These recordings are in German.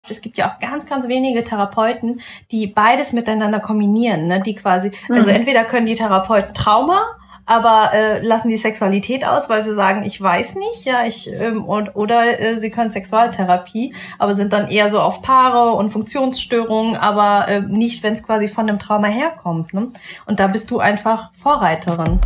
Es gibt ja auch ganz, ganz wenige Therapeuten, die beides miteinander kombinieren, ne? Die quasi, also entweder können die Therapeuten Trauma, aber lassen die Sexualität aus, weil sie sagen, ich weiß nicht, ja, oder sie können Sexualtherapie, aber sind dann eher so auf Paare und Funktionsstörungen, aber nicht, wenn es quasi von einem Trauma herkommt, ne? Und da bist du einfach Vorreiterin.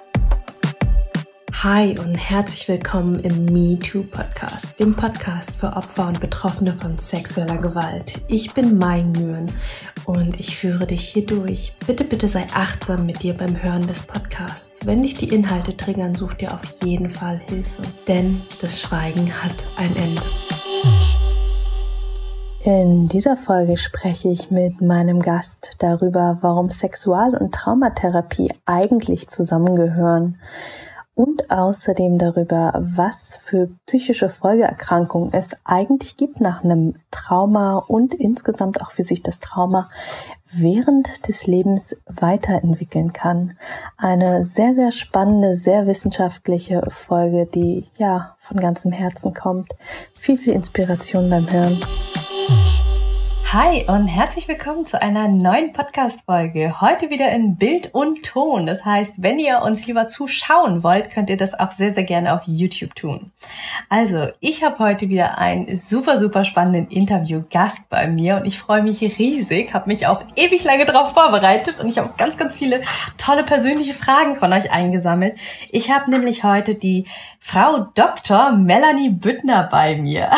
Hi und herzlich willkommen im MeToo-Podcast, dem Podcast für Opfer und Betroffene von sexueller Gewalt. Ich bin Mai Nguyen und ich führe dich hier durch. Bitte sei achtsam mit dir beim Hören des Podcasts. Wenn dich die Inhalte triggern, such dir auf jeden Fall Hilfe, denn das Schweigen hat ein Ende. In dieser Folge spreche ich mit meinem Gast darüber, warum Sexual- und Traumatherapie eigentlich zusammengehören. Und außerdem darüber, was für psychische Folgeerkrankungen es eigentlich gibt nach einem Trauma und insgesamt auch wie sich das Trauma während des Lebens weiterentwickeln kann. Eine sehr, sehr spannende, sehr wissenschaftliche Folge, die ja von ganzem Herzen kommt. Viel Inspiration beim Hören. Hi und herzlich willkommen zu einer neuen Podcast-Folge. Heute wieder in Bild und Ton. Das heißt, wenn ihr uns lieber zuschauen wollt, könnt ihr das auch sehr, sehr gerne auf YouTube tun. Also, ich habe heute wieder einen super, super spannenden Interviewgast bei mir und ich freue mich riesig, habe mich auch ewig lange darauf vorbereitet und ich habe ganz, ganz viele tolle persönliche Fragen von euch eingesammelt. Ich habe nämlich heute die Frau Dr. Melanie Büttner bei mir.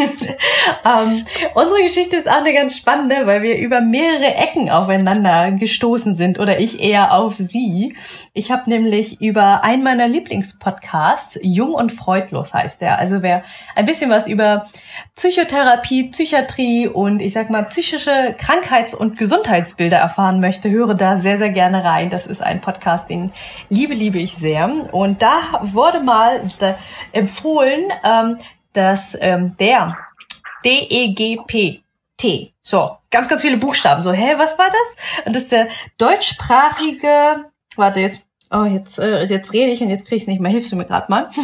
Unsere Geschichte ist auch eine ganz spannende, weil wir über mehrere Ecken aufeinander gestoßen sind oder ich eher auf sie. Ich habe nämlich über einen meiner Lieblingspodcasts, Jung und Freudlos heißt der. Also wer ein bisschen was über Psychotherapie, Psychiatrie und ich sag mal psychische Krankheits- und Gesundheitsbilder erfahren möchte, höre da sehr, sehr gerne rein. Das ist ein Podcast, den liebe ich sehr. Und da wurde mal empfohlen, dass der DEGPT. So, ganz, ganz viele Buchstaben. So, was war das? Und das ist der deutschsprachige, jetzt rede ich und jetzt kriege ich nicht mehr. Hilfst du mir gerade mal?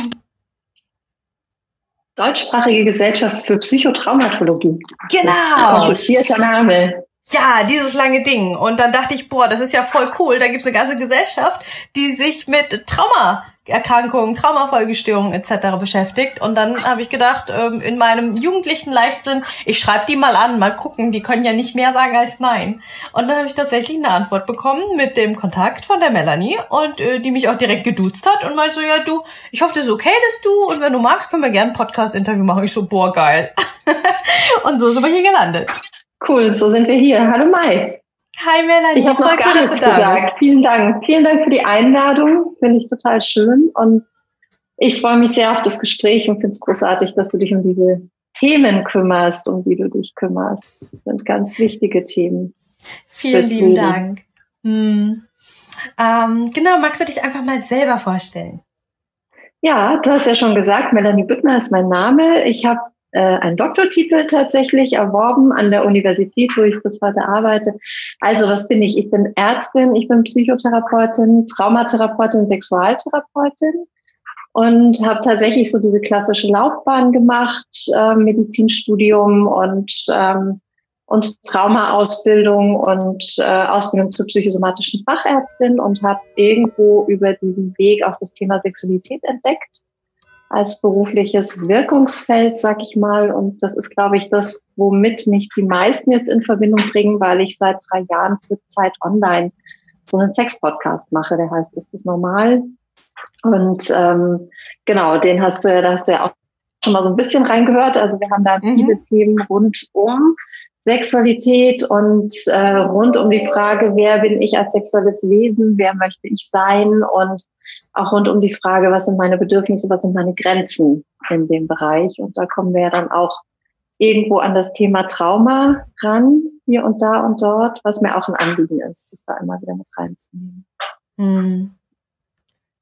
Deutschsprachige Gesellschaft für Psychotraumatologie. Genau. Komplizierter Name. Ja, dieses lange Ding. Und dann dachte ich, das ist ja voll cool. Da gibt's eine ganze Gesellschaft, die sich mit Traumaerkrankungen, Traumafolgestörungen etc. beschäftigt. Und dann habe ich gedacht, in meinem jugendlichen Leichtsinn, ich schreibe die mal an, mal gucken, die können ja nicht mehr sagen als nein. Und dann habe ich tatsächlich eine Antwort bekommen mit dem Kontakt von der Melanie und die mich auch direkt geduzt hat und meinte so, ja du, ich hoffe, das ist okay, dass du, und wenn du magst, können wir gerne ein Podcast-Interview machen. Ich so, geil. Und so sind wir hier gelandet. Cool, so sind wir hier. Hallo Mai. Hi Melanie, ich habe noch gar nichts gesagt. Vielen Dank für die Einladung, finde ich total schön und ich freue mich sehr auf das Gespräch und finde es großartig, dass du dich um diese Themen kümmerst, um die du dich kümmerst. Das sind ganz wichtige Themen. Vielen lieben Dank. Genau, magst du dich einfach mal selber vorstellen? Ja, du hast ja schon gesagt, Melanie Büttner ist mein Name. Ich habe einen Doktortitel tatsächlich erworben an der Universität, wo ich bis heute arbeite. Also was bin ich? Ich bin Ärztin, ich bin Psychotherapeutin, Traumatherapeutin, Sexualtherapeutin und habe tatsächlich so diese klassische Laufbahn gemacht, Medizinstudium und Traumaausbildung und Ausbildung zur psychosomatischen Fachärztin und habe irgendwo über diesen Weg auch das Thema Sexualität entdeckt als berufliches Wirkungsfeld, sag ich mal. Und das ist, glaube ich, das, womit mich die meisten jetzt in Verbindung bringen, weil ich seit 3 Jahren für Zeit Online so einen Sex-Podcast mache. Der heißt Ist das normal? Und genau, da hast du ja auch schon mal so ein bisschen reingehört. Also wir haben da viele Themen rund um Sexualität und rund um die Frage, wer bin ich als sexuelles Wesen, wer möchte ich sein und auch rund um die Frage, was sind meine Bedürfnisse, was sind meine Grenzen in dem Bereich. Und da kommen wir ja dann auch irgendwo an das Thema Trauma ran, hier und da und dort, was mir auch ein Anliegen ist, das da immer wieder mit reinzunehmen.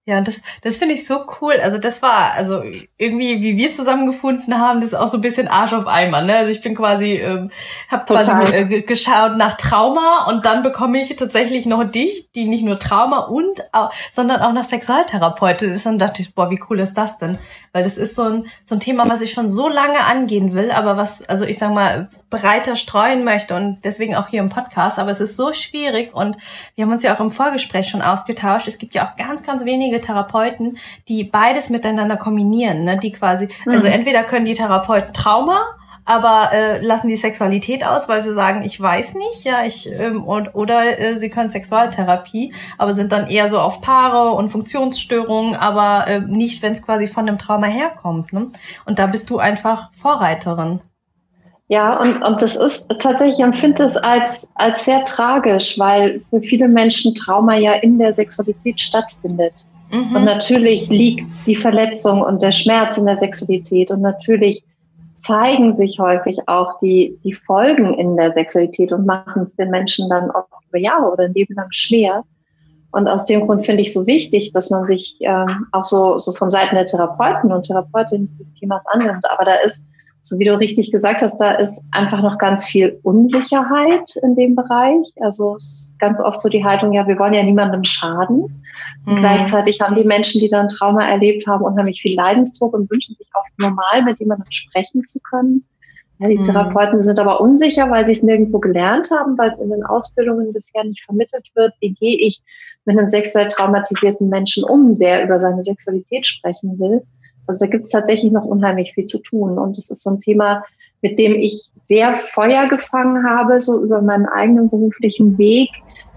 Ja, das finde ich so cool. Also das war, also irgendwie, wie wir zusammengefunden haben, das ist auch so ein bisschen Arsch auf Eimer, ne? Also ich bin quasi, habe quasi geschaut nach Trauma und dann bekomme ich tatsächlich noch dich, die nicht nur Trauma sondern auch noch Sexualtherapeutin ist, und dachte ich, boah, wie cool ist das denn? Weil das ist so ein Thema, was ich schon so lange angehen will, aber was, also ich sag mal, breiter streuen möchte und deswegen auch hier im Podcast, aber es ist so schwierig und wir haben uns ja auch im Vorgespräch schon ausgetauscht. Es gibt ja auch ganz, ganz wenige Therapeuten, die beides miteinander kombinieren, ne? Die quasi, also entweder können die Therapeuten Trauma, aber lassen die Sexualität aus, weil sie sagen, ich weiß nicht, ja, oder sie können Sexualtherapie, aber sind dann eher so auf Paare und Funktionsstörungen, aber nicht, wenn es quasi von einem Trauma herkommt, ne? Und da bist du einfach Vorreiterin. Ja, und das ist tatsächlich, ich empfinde es als sehr tragisch, weil für viele Menschen Trauma ja in der Sexualität stattfindet. Und natürlich liegt die Verletzung und der Schmerz in der Sexualität und natürlich zeigen sich häufig auch die Folgen in der Sexualität und machen es den Menschen dann oft über Jahre oder ein Leben lang schwer. Und aus dem Grund finde ich so wichtig, dass man sich auch so von Seiten der Therapeuten und Therapeutinnen dieses Themas annimmt. Aber da ist, so wie du richtig gesagt hast, da ist einfach noch ganz viel Unsicherheit in dem Bereich. Also es ist ganz oft so die Haltung, ja, wir wollen ja niemandem schaden. Und gleichzeitig haben die Menschen, die dann Trauma erlebt haben, unheimlich viel Leidensdruck und wünschen sich oft normal mit jemandem sprechen zu können. Ja, die Therapeuten sind aber unsicher, weil sie es nirgendwo gelernt haben, weil es in den Ausbildungen bisher nicht vermittelt wird. Wie gehe ich mit einem sexuell traumatisierten Menschen um, der über seine Sexualität sprechen will? Also da gibt es tatsächlich noch unheimlich viel zu tun. Und das ist so ein Thema, mit dem ich sehr Feuer gefangen habe, so über meinen eigenen beruflichen Weg,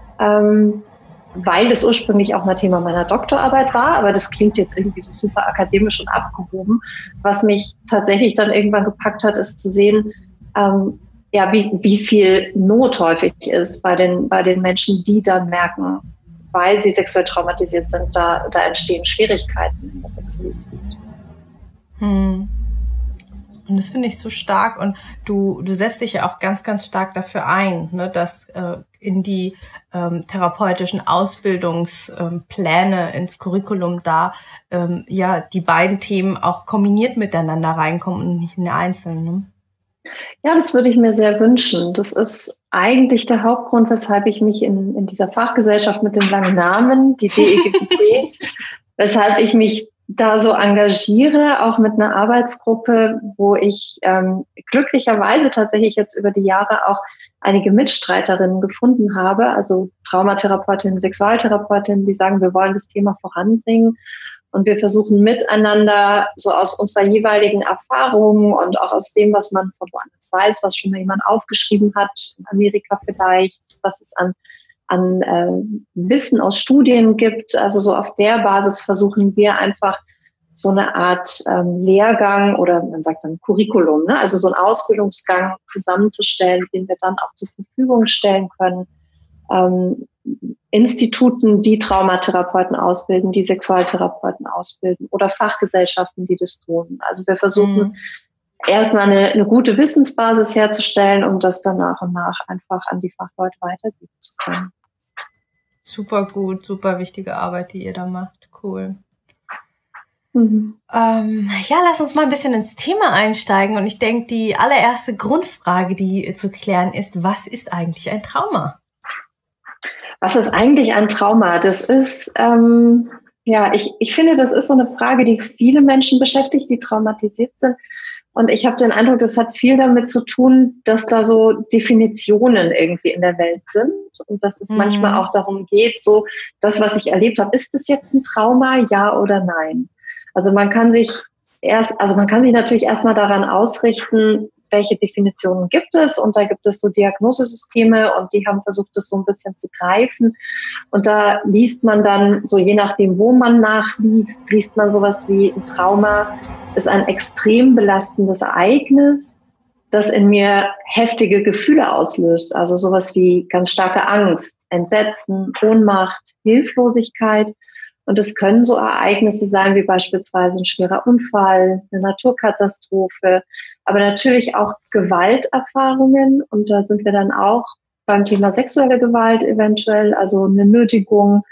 weil das ursprünglich auch mal Thema meiner Doktorarbeit war. Aber das klingt jetzt irgendwie so super akademisch und abgehoben. Was mich tatsächlich dann irgendwann gepackt hat, ist zu sehen, wie viel Not häufig ist bei den Menschen, die dann merken, weil sie sexuell traumatisiert sind, da entstehen Schwierigkeiten in der Sexualität. Und das finde ich so stark und du setzt dich ja auch ganz, ganz stark dafür ein, ne, dass in die therapeutischen Ausbildungspläne, ins Curriculum da die beiden Themen auch kombiniert miteinander reinkommen und nicht in der einzelnen. Ne? Ja, das würde ich mir sehr wünschen. Das ist eigentlich der Hauptgrund, weshalb ich mich in dieser Fachgesellschaft mit dem langen Namen, die DEGBT, weshalb ich mich da so engagiere, auch mit einer Arbeitsgruppe, wo ich glücklicherweise tatsächlich jetzt über die Jahre auch einige Mitstreiterinnen gefunden habe, also Traumatherapeutinnen, Sexualtherapeutinnen, die sagen, wir wollen das Thema voranbringen. Und wir versuchen miteinander so aus unserer jeweiligen Erfahrung und auch aus dem, was man von woanders weiß, was schon mal jemand aufgeschrieben hat, in Amerika vielleicht, was es an Wissen aus Studien gibt. Also so auf der Basis versuchen wir einfach so eine Art Lehrgang oder man sagt dann Curriculum, ne? Also so einen Ausbildungsgang zusammenzustellen, den wir dann auch zur Verfügung stellen können. Instituten, die Traumatherapeuten ausbilden, die Sexualtherapeuten ausbilden oder Fachgesellschaften, die das tun. Also wir versuchen erstmal eine gute Wissensbasis herzustellen, um das dann nach und nach einfach an die Fachleute weitergeben zu können. Super gut, super wichtige Arbeit, die ihr da macht. Cool. Lass uns mal ein bisschen ins Thema einsteigen. Und ich denke, die allererste Grundfrage, die zu klären ist, was ist eigentlich ein Trauma? Was ist eigentlich ein Trauma? Das ist, ich finde, das ist so eine Frage, die viele Menschen beschäftigt, die traumatisiert sind. Und ich habe den Eindruck, das hat viel damit zu tun, dass da so Definitionen irgendwie in der Welt sind und dass es manchmal auch darum geht, so das, was ich erlebt habe, ist das jetzt ein Trauma, ja oder nein? Also man kann sich natürlich erstmal daran ausrichten, welche Definitionen gibt es, und da gibt es so Diagnosesysteme und die haben versucht, das so ein bisschen zu greifen, und da liest man dann so, je nachdem, wo man nachliest, liest man sowas wie ein Trauma ist ein extrem belastendes Ereignis, das in mir heftige Gefühle auslöst, also sowas wie ganz starke Angst, Entsetzen, Ohnmacht, Hilflosigkeit. Und es können so Ereignisse sein wie beispielsweise ein schwerer Unfall, eine Naturkatastrophe, aber natürlich auch Gewalterfahrungen. Und da sind wir dann auch beim Thema sexuelle Gewalt eventuell, also eine Nötigung,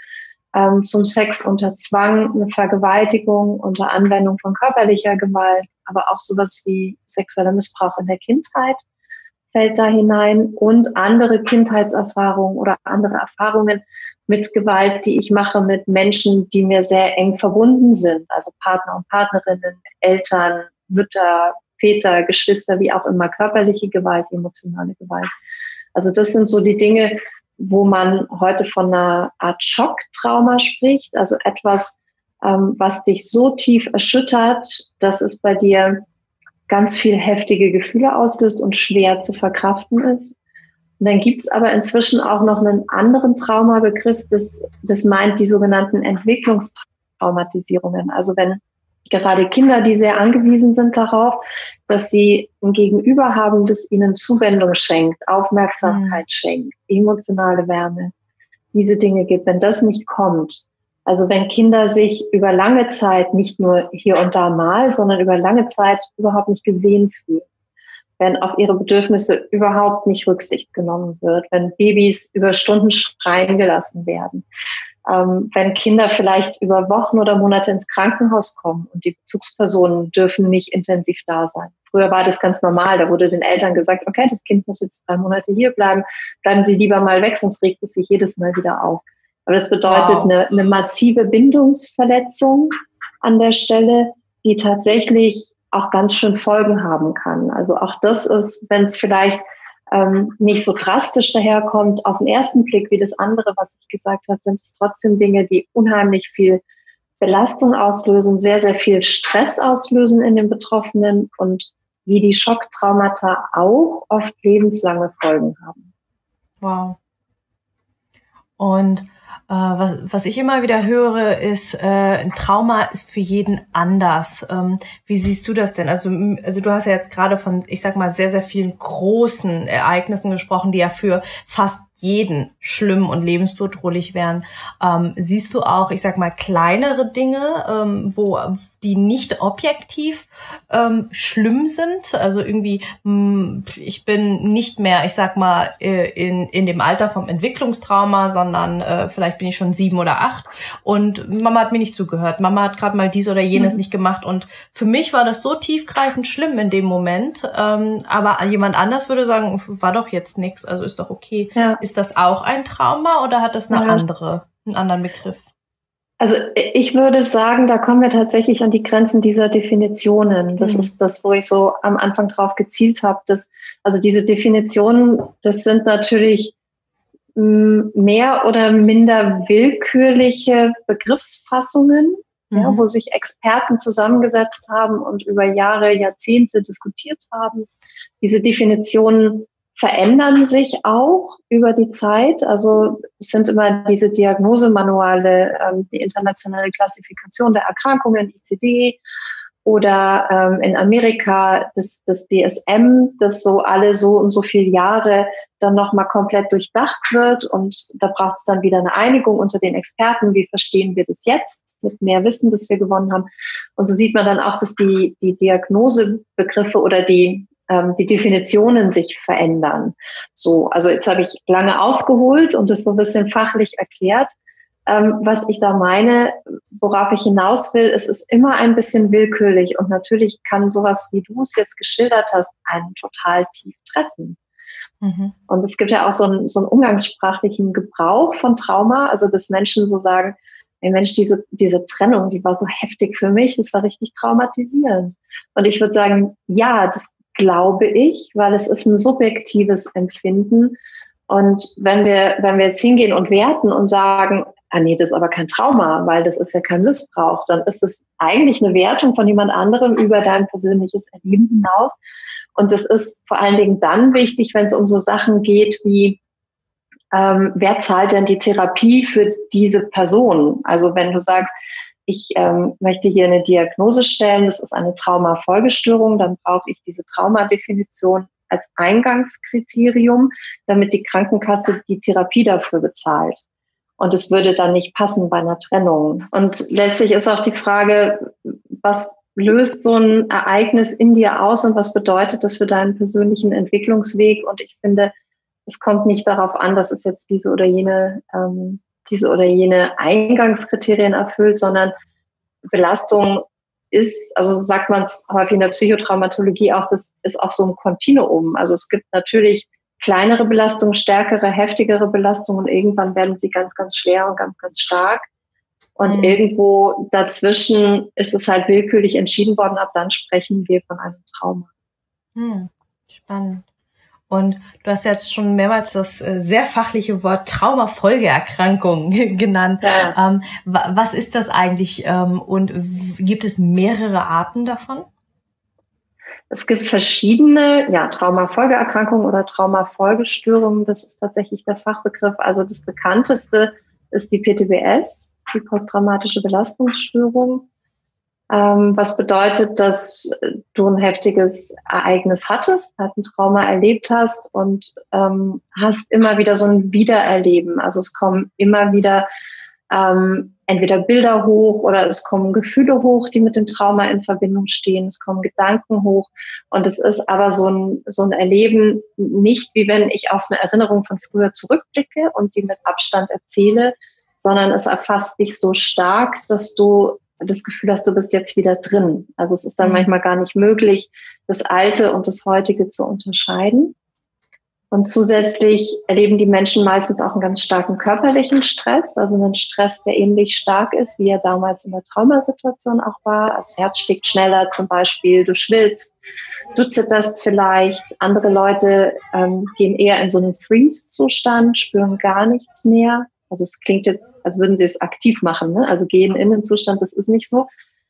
zum Sex unter Zwang, eine Vergewaltigung unter Anwendung von körperlicher Gewalt, aber auch sowas wie sexueller Missbrauch in der Kindheit fällt da hinein und andere Kindheitserfahrungen oder andere Erfahrungen mit Gewalt, die ich mache mit Menschen, die mir sehr eng verbunden sind, also Partner und Partnerinnen, Eltern, Mütter, Väter, Geschwister, wie auch immer, körperliche Gewalt, emotionale Gewalt. Also das sind so die Dinge, wo man heute von einer Art Schocktrauma spricht, also etwas, was dich so tief erschüttert, dass es bei dir ganz viel heftige Gefühle auslöst und schwer zu verkraften ist. Und dann gibt's aber inzwischen auch noch einen anderen Traumabegriff, das meint die sogenannten Entwicklungstraumatisierungen. Also wenn gerade Kinder, die sehr angewiesen sind darauf, dass sie ein Gegenüber haben, das ihnen Zuwendung schenkt, Aufmerksamkeit schenkt, emotionale Wärme, diese Dinge gibt, wenn das nicht kommt, also wenn Kinder sich über lange Zeit, nicht nur hier und da mal, sondern über lange Zeit überhaupt nicht gesehen fühlen, wenn auf ihre Bedürfnisse überhaupt nicht Rücksicht genommen wird, wenn Babys über Stunden schreien gelassen werden, wenn Kinder vielleicht über Wochen oder Monate ins Krankenhaus kommen und die Bezugspersonen dürfen nicht intensiv da sein. Früher war das ganz normal, da wurde den Eltern gesagt, okay, das Kind muss jetzt 3 Monate hier bleiben, bleiben Sie lieber mal weg, sonst regt es sich jedes Mal wieder auf. Aber das bedeutet eine massive Bindungsverletzung an der Stelle, die tatsächlich auch ganz schön Folgen haben kann. Also auch das ist, wenn es vielleicht nicht so drastisch daherkommt, auf den ersten Blick wie das andere, was ich gesagt habe, sind es trotzdem Dinge, die unheimlich viel Belastung auslösen, sehr, sehr viel Stress auslösen in den Betroffenen und wie die Schocktraumata auch oft lebenslange Folgen haben. Wow. Und was ich immer wieder höre, ist, ein Trauma ist für jeden anders. Wie siehst du das denn? Also du hast ja jetzt gerade von, ich sag mal, sehr, sehr vielen großen Ereignissen gesprochen, die ja für fast jeden schlimm und lebensbedrohlich wären. Siehst du auch, ich sag mal, kleinere Dinge, wo die nicht objektiv schlimm sind? Also irgendwie, ich bin nicht mehr, ich sag mal, in dem Alter vom Entwicklungstrauma, sondern vielleicht bin ich schon 7 oder 8 und Mama hat mir nicht zugehört. Mama hat gerade mal dies oder jenes nicht gemacht und für mich war das so tiefgreifend schlimm in dem Moment, aber jemand anders würde sagen, war doch jetzt nichts, also ist doch okay. Ja. Ist das auch ein Trauma oder hat das einen anderen Begriff? Also ich würde sagen, da kommen wir tatsächlich an die Grenzen dieser Definitionen. Das ist das, wo ich so am Anfang drauf gezielt habe. Also diese Definitionen, das sind natürlich mehr oder minder willkürliche Begriffsfassungen, ja, wo sich Experten zusammengesetzt haben und über Jahre, Jahrzehnte diskutiert haben. Diese Definitionen verändern sich auch über die Zeit. Also es sind immer diese Diagnosemanuale, die internationale Klassifikation der Erkrankungen, ICD, oder in Amerika das DSM, das so alle so und so viele Jahre dann nochmal komplett durchdacht wird. Und da braucht es dann wieder eine Einigung unter den Experten. Wie verstehen wir das jetzt mit mehr Wissen, das wir gewonnen haben? Und so sieht man dann auch, dass die Diagnosebegriffe oder die Definitionen sich verändern. So, also jetzt habe ich lange ausgeholt und das so ein bisschen fachlich erklärt. Was ich da meine, worauf ich hinaus will, es ist immer ein bisschen willkürlich und natürlich kann sowas, wie du es jetzt geschildert hast, einen total tief treffen. Und es gibt ja auch so einen umgangssprachlichen Gebrauch von Trauma, also dass Menschen so sagen, hey Mensch, diese Trennung, die war so heftig für mich, das war richtig traumatisierend. Und ich würde sagen, ja, das glaube ich, weil es ist ein subjektives Empfinden. Und wenn wir jetzt hingehen und werten und sagen, nee, das ist aber kein Trauma, weil das ist ja kein Missbrauch, dann ist das eigentlich eine Wertung von jemand anderem über dein persönliches Erleben hinaus. Und das ist vor allen Dingen dann wichtig, wenn es um so Sachen geht wie, wer zahlt denn die Therapie für diese Person? Also wenn du sagst, ich möchte hier eine Diagnose stellen, das ist eine Traumafolgestörung, dann brauche ich diese Traumadefinition als Eingangskriterium, damit die Krankenkasse die Therapie dafür bezahlt. Und es würde dann nicht passen bei einer Trennung. Und letztlich ist auch die Frage, was löst so ein Ereignis in dir aus und was bedeutet das für deinen persönlichen Entwicklungsweg? Und ich finde, es kommt nicht darauf an, dass es jetzt diese oder jene diese oder jene Eingangskriterien erfüllt, sondern Belastung ist, also sagt man es häufig in der Psychotraumatologie auch, das ist auch so ein Kontinuum. Also es gibt natürlich kleinere Belastungen, stärkere, heftigere Belastungen und irgendwann werden sie ganz, ganz schwer und ganz, ganz stark. Und irgendwo dazwischen ist es halt willkürlich entschieden worden, ab dann sprechen wir von einem Trauma. Spannend. Und du hast jetzt schon mehrmals das sehr fachliche Wort Traumafolgeerkrankung genannt. Ja. Was ist das eigentlich und gibt es mehrere Arten davon? Es gibt verschiedene Traumafolgeerkrankungen oder Traumafolgestörungen. Das ist tatsächlich der Fachbegriff. Also das bekannteste ist die PTBS, die posttraumatische Belastungsstörung. Was bedeutet, dass du ein heftiges Ereignis hattest, halt ein Trauma erlebt hast und hast immer wieder so ein Wiedererleben. Also es kommen immer wieder entweder Bilder hoch oder es kommen Gefühle hoch, die mit dem Trauma in Verbindung stehen. Es kommen Gedanken hoch und es ist aber so ein Erleben nicht, wie wenn ich auf eine Erinnerung von früher zurückblicke und die mit Abstand erzähle, sondern es erfasst dich so stark, dass du das Gefühl hast, du bist jetzt wieder drin. Also es ist dann manchmal gar nicht möglich, das Alte und das Heutige zu unterscheiden. Und zusätzlich erleben die Menschen meistens auch einen ganz starken körperlichen Stress, also einen Stress, der ähnlich stark ist, wie er damals in der Traumasituation auch war. Das Herz schlägt schneller zum Beispiel, du schwitzt, du zitterst vielleicht. Andere Leute gehen eher in so einen Freeze-Zustand, spüren gar nichts mehr. Also es klingt jetzt, als würden sie es aktiv machen, ne? Also gehen in den Zustand, das ist nicht so,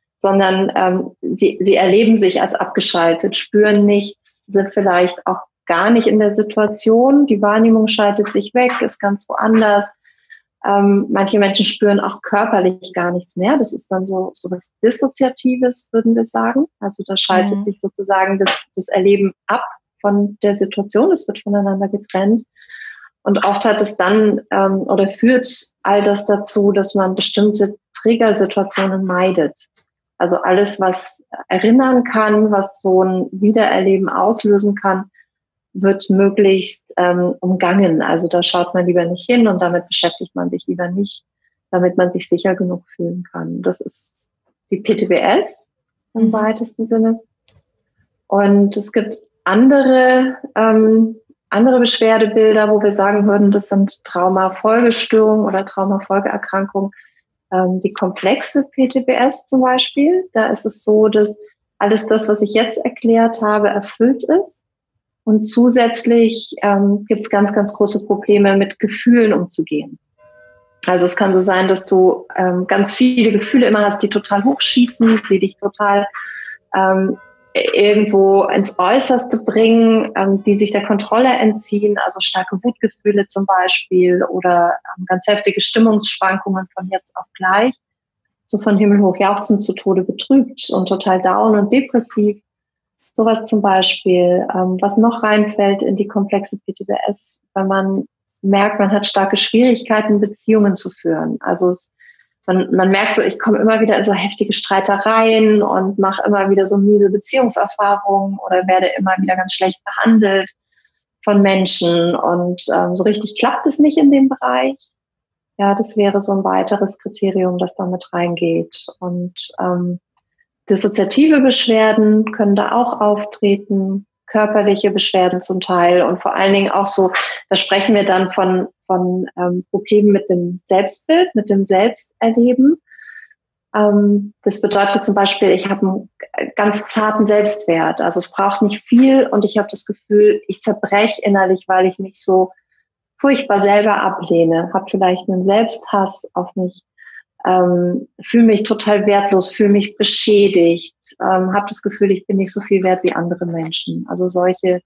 sondern sie erleben sich als abgeschaltet, spüren nichts, sind vielleicht auch gar nicht in der Situation. Die Wahrnehmung schaltet sich weg, ist ganz woanders. Manche Menschen spüren auch körperlich gar nichts mehr. Das ist dann so was Dissoziatives, würden wir sagen. Also da schaltet sich sozusagen das Erleben ab von der Situation. Es wird voneinander getrennt. Und oft hat es dann oder führt all das dazu, dass man bestimmte Triggersituationen meidet. Also alles, was erinnern kann, was so ein Wiedererleben auslösen kann, wird möglichst umgangen. Also da schaut man lieber nicht hin und damit beschäftigt man sich lieber nicht, damit man sich sicher genug fühlen kann. Das ist die PTBS im weitesten Sinne. Und es gibt andere Beschwerdebilder, wo wir sagen würden, das sind Traumafolgestörungen oder Traumafolgeerkrankungen. Die komplexe PTBS zum Beispiel, da ist es so, dass alles das, was ich jetzt erklärt habe, erfüllt ist. Und zusätzlich gibt es ganz, ganz große Probleme, mit Gefühlen umzugehen. Also es kann so sein, dass du ganz viele Gefühle immer hast, die total hochschießen, die dich total irgendwo ins Äußerste bringen, die sich der Kontrolle entziehen, also starke Wutgefühle zum Beispiel oder ganz heftige Stimmungsschwankungen von jetzt auf gleich, so von Himmel hoch jauchzend zu Tode betrübt und total down und depressiv. Sowas zum Beispiel, was noch reinfällt in die komplexe PTBS, wenn man merkt, man hat starke Schwierigkeiten, Beziehungen zu führen. Also man merkt so, ich komme immer wieder in so heftige Streitereien und mache immer wieder so miese Beziehungserfahrungen oder werde immer wieder ganz schlecht behandelt von Menschen und so richtig klappt es nicht in dem Bereich. Ja, das wäre so ein weiteres Kriterium, das da mit reingeht. Und dissoziative Beschwerden können da auch auftreten, körperliche Beschwerden zum Teil und vor allen Dingen auch so, da sprechen wir dann von Problemen mit dem Selbstbild, mit dem Selbsterleben. Das bedeutet zum Beispiel, ich habe einen ganz zarten Selbstwert, also es braucht nicht viel und ich habe das Gefühl, ich zerbreche innerlich, weil ich mich so furchtbar selber ablehne, habe vielleicht einen Selbsthass auf mich, fühle mich total wertlos, fühle mich beschädigt, habe das Gefühl, ich bin nicht so viel wert wie andere Menschen. Also solches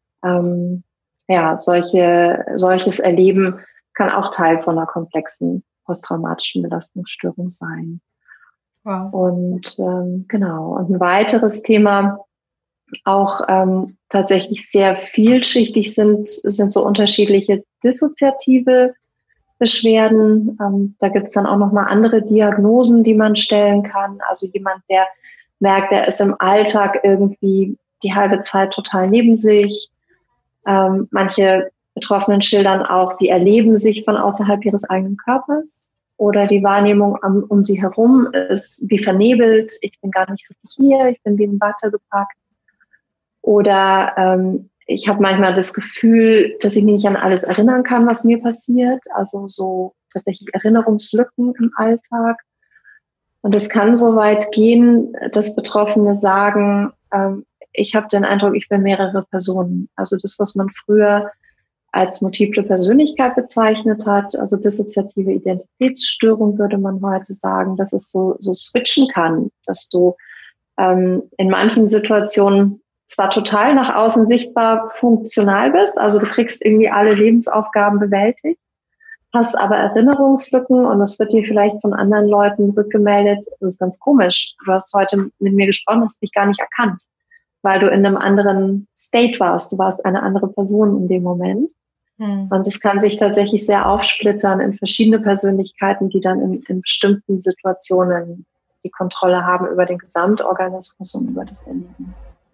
Erleben kann auch Teil von einer komplexen posttraumatischen Belastungsstörung sein. Wow. Und genau. Und ein weiteres Thema, auch tatsächlich sehr vielschichtig sind so unterschiedliche dissoziative Beschwerden. Da gibt es dann auch nochmal andere Diagnosen, die man stellen kann. Also jemand, der merkt, der ist im Alltag irgendwie die halbe Zeit total neben sich. Manche Betroffenen schildern auch, sie erleben sich von außerhalb ihres eigenen Körpers oder die Wahrnehmung um sie herum ist wie vernebelt, ich bin gar nicht richtig hier, ich bin wie in Watte gepackt. Oder ich habe manchmal das Gefühl, dass ich mich nicht an alles erinnern kann, was mir passiert, also so tatsächlich Erinnerungslücken im Alltag. Und es kann so weit gehen, dass Betroffene sagen, ich habe den Eindruck, ich bin mehrere Personen. Also das, was man früher als multiple Persönlichkeit bezeichnet hat, also dissoziative Identitätsstörung würde man heute sagen, dass es so switchen kann, dass du in manchen Situationen zwar total nach außen sichtbar funktional bist, also du kriegst irgendwie alle Lebensaufgaben bewältigt, hast aber Erinnerungslücken und es wird dir vielleicht von anderen Leuten rückgemeldet, das ist ganz komisch, du hast heute mit mir gesprochen, hast mich gar nicht erkannt, weil du in einem anderen State warst, du warst eine andere Person in dem Moment. Und es kann sich tatsächlich sehr aufsplittern in verschiedene Persönlichkeiten, die dann in bestimmten Situationen die Kontrolle haben über den Gesamtorganismus und über das Erleben.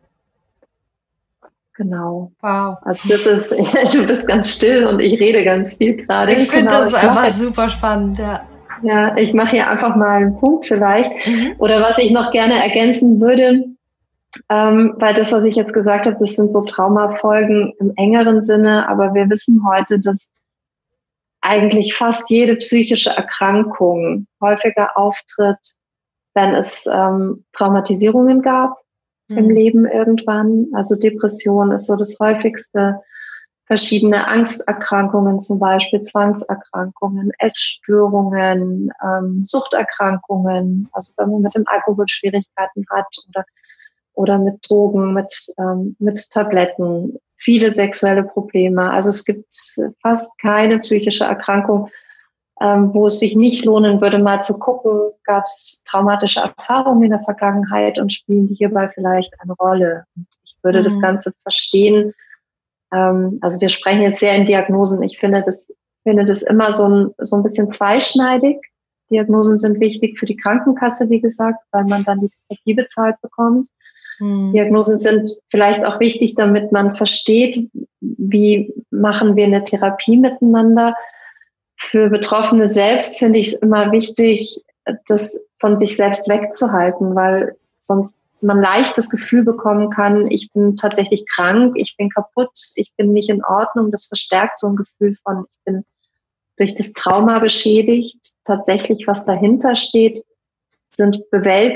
Genau. Wow. Also das ist, du bist ganz still und ich rede ganz viel gerade. Ich finde das einfach super spannend, ja. Ja, ich mache hier einfach mal einen Punkt vielleicht. Oder was ich noch gerne ergänzen würde, weil das, was ich jetzt gesagt habe, das sind so Traumafolgen im engeren Sinne, aber wir wissen heute, dass eigentlich fast jede psychische Erkrankung häufiger auftritt, wenn es Traumatisierungen gab im Leben irgendwann. Also Depression ist so das häufigste, verschiedene Angsterkrankungen zum Beispiel, Zwangserkrankungen, Essstörungen, Suchterkrankungen, also wenn man mit dem Alkohol Schwierigkeiten hat oder mit Drogen, mit Tabletten, viele sexuelle Probleme. Also es gibt fast keine psychische Erkrankung, wo es sich nicht lohnen würde, mal zu gucken, gab es traumatische Erfahrungen in der Vergangenheit und spielen die hierbei vielleicht eine Rolle. Und ich würde das Ganze verstehen. Also wir sprechen jetzt sehr in Diagnosen. Ich finde das immer so ein bisschen zweischneidig. Diagnosen sind wichtig für die Krankenkasse, wie gesagt, weil man dann die Therapie bezahlt bekommt. Diagnosen sind vielleicht auch wichtig, damit man versteht, wie machen wir eine Therapie miteinander. Für Betroffene selbst finde ich es immer wichtig, das von sich selbst wegzuhalten, weil sonst man leicht das Gefühl bekommen kann, ich bin tatsächlich krank, ich bin kaputt, ich bin nicht in Ordnung. Das verstärkt so ein Gefühl von, ich bin durch das Trauma beschädigt. Tatsächlich, was dahinter steht, sind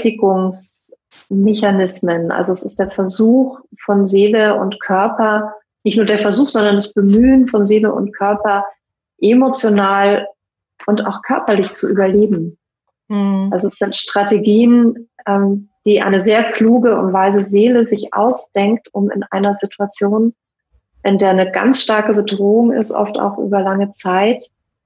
Bewältigungsmechanismen. Also es ist der Versuch von Seele und Körper, nicht nur der Versuch, sondern das Bemühen von Seele und Körper, emotional und auch körperlich zu überleben. Also es sind Strategien, die eine sehr kluge und weise Seele sich ausdenkt, um in einer Situation, in der eine ganz starke Bedrohung ist, oft auch über lange Zeit,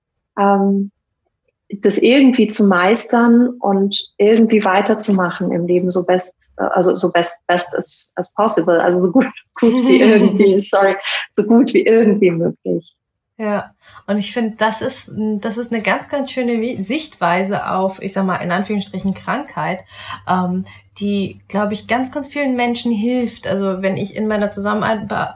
das irgendwie zu meistern und irgendwie weiterzumachen im Leben so best as possible, also so gut wie irgendwie, so gut wie irgendwie möglich. Ja, und ich finde, das ist eine ganz, ganz schöne Sichtweise auf, ich sag mal, in Anführungsstrichen Krankheit, die, glaube ich, ganz, ganz vielen Menschen hilft. Also wenn ich in meiner Zusammenarbeit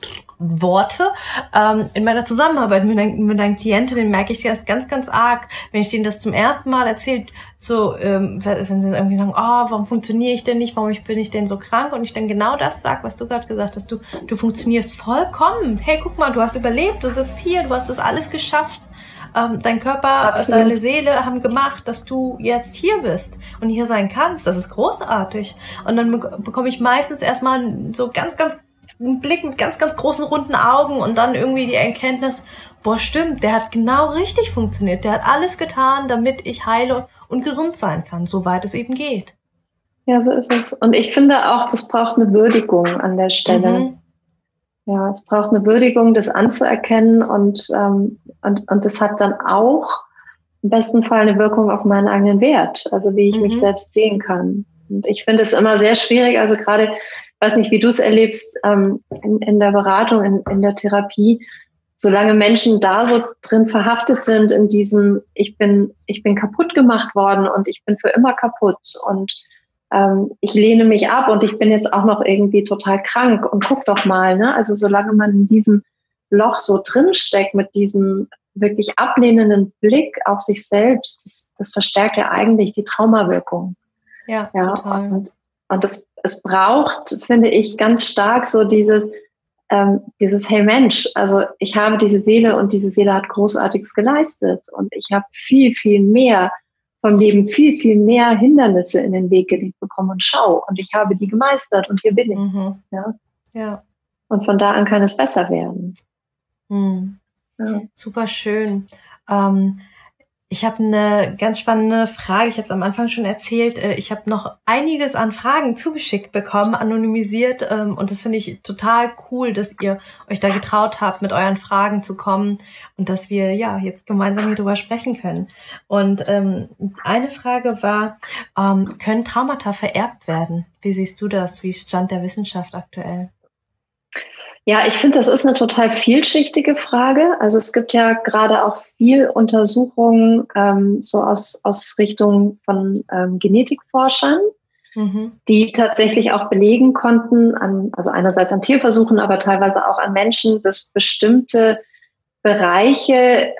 mit einer Klientin, merke ich das ganz, ganz arg, wenn ich denen das zum ersten Mal erzähle, so, wenn sie irgendwie sagen, warum funktioniere ich denn nicht, bin ich denn so krank? Und ich dann genau das sage, was du gerade gesagt hast, du funktionierst vollkommen. Hey, guck mal, du hast überlebt, du sitzt hier, du hast das alles geschafft. Dein Körper, deine Seele haben gemacht, dass du jetzt hier bist und hier sein kannst. Das ist großartig. Und dann bekomme ich meistens erstmal so ganz, ganz einen Blick mit ganz, ganz großen, runden Augen und dann irgendwie die Erkenntnis, stimmt, der hat genau richtig funktioniert. Der hat alles getan, damit ich heile und gesund sein kann, soweit es eben geht. Ja, so ist es. Und ich finde auch, das braucht eine Würdigung an der Stelle. Ja, es braucht eine Würdigung, das anzuerkennen und das hat dann auch im besten Fall eine Wirkung auf meinen eigenen Wert, also wie ich mich selbst sehen kann. Und ich finde es immer sehr schwierig, also gerade, ich weiß nicht, wie du es erlebst, in der Beratung, in der Therapie, solange Menschen da so drin verhaftet sind in diesem, ich bin kaputt gemacht worden und ich bin für immer kaputt und ich lehne mich ab und ich bin jetzt auch noch irgendwie total krank und guck doch mal, ne? Also solange man in diesem Loch so drinsteckt, mit diesem wirklich ablehnenden Blick auf sich selbst, das verstärkt ja eigentlich die Traumawirkung. Ja, Ja, total. und es braucht, finde ich, ganz stark so dieses, hey Mensch, also ich habe diese Seele und diese Seele hat Großartiges geleistet und ich habe viel, viel mehr vom Leben, viel, viel mehr Hindernisse in den Weg gelegt bekommen und schau, und ich habe die gemeistert und hier bin ich. Ja. Ja. Und von da an kann es besser werden. Ja. Super schön. Ich habe eine ganz spannende Frage. Ich habe es am Anfang schon erzählt. Ich habe noch einiges an Fragen zugeschickt bekommen, anonymisiert. Und das finde ich total cool, dass ihr euch da getraut habt, mit euren Fragen zu kommen und dass wir jetzt gemeinsam hier drüber sprechen können. Und eine Frage war, können Traumata vererbt werden? Wie siehst du das? Wie ist Stand der Wissenschaft aktuell? Ja, ich finde, das ist eine total vielschichtige Frage. Also es gibt ja gerade auch viel Untersuchungen so aus Richtung von Genetikforschern, die tatsächlich auch belegen konnten, also einerseits an Tierversuchen, aber teilweise auch an Menschen, dass bestimmte Bereiche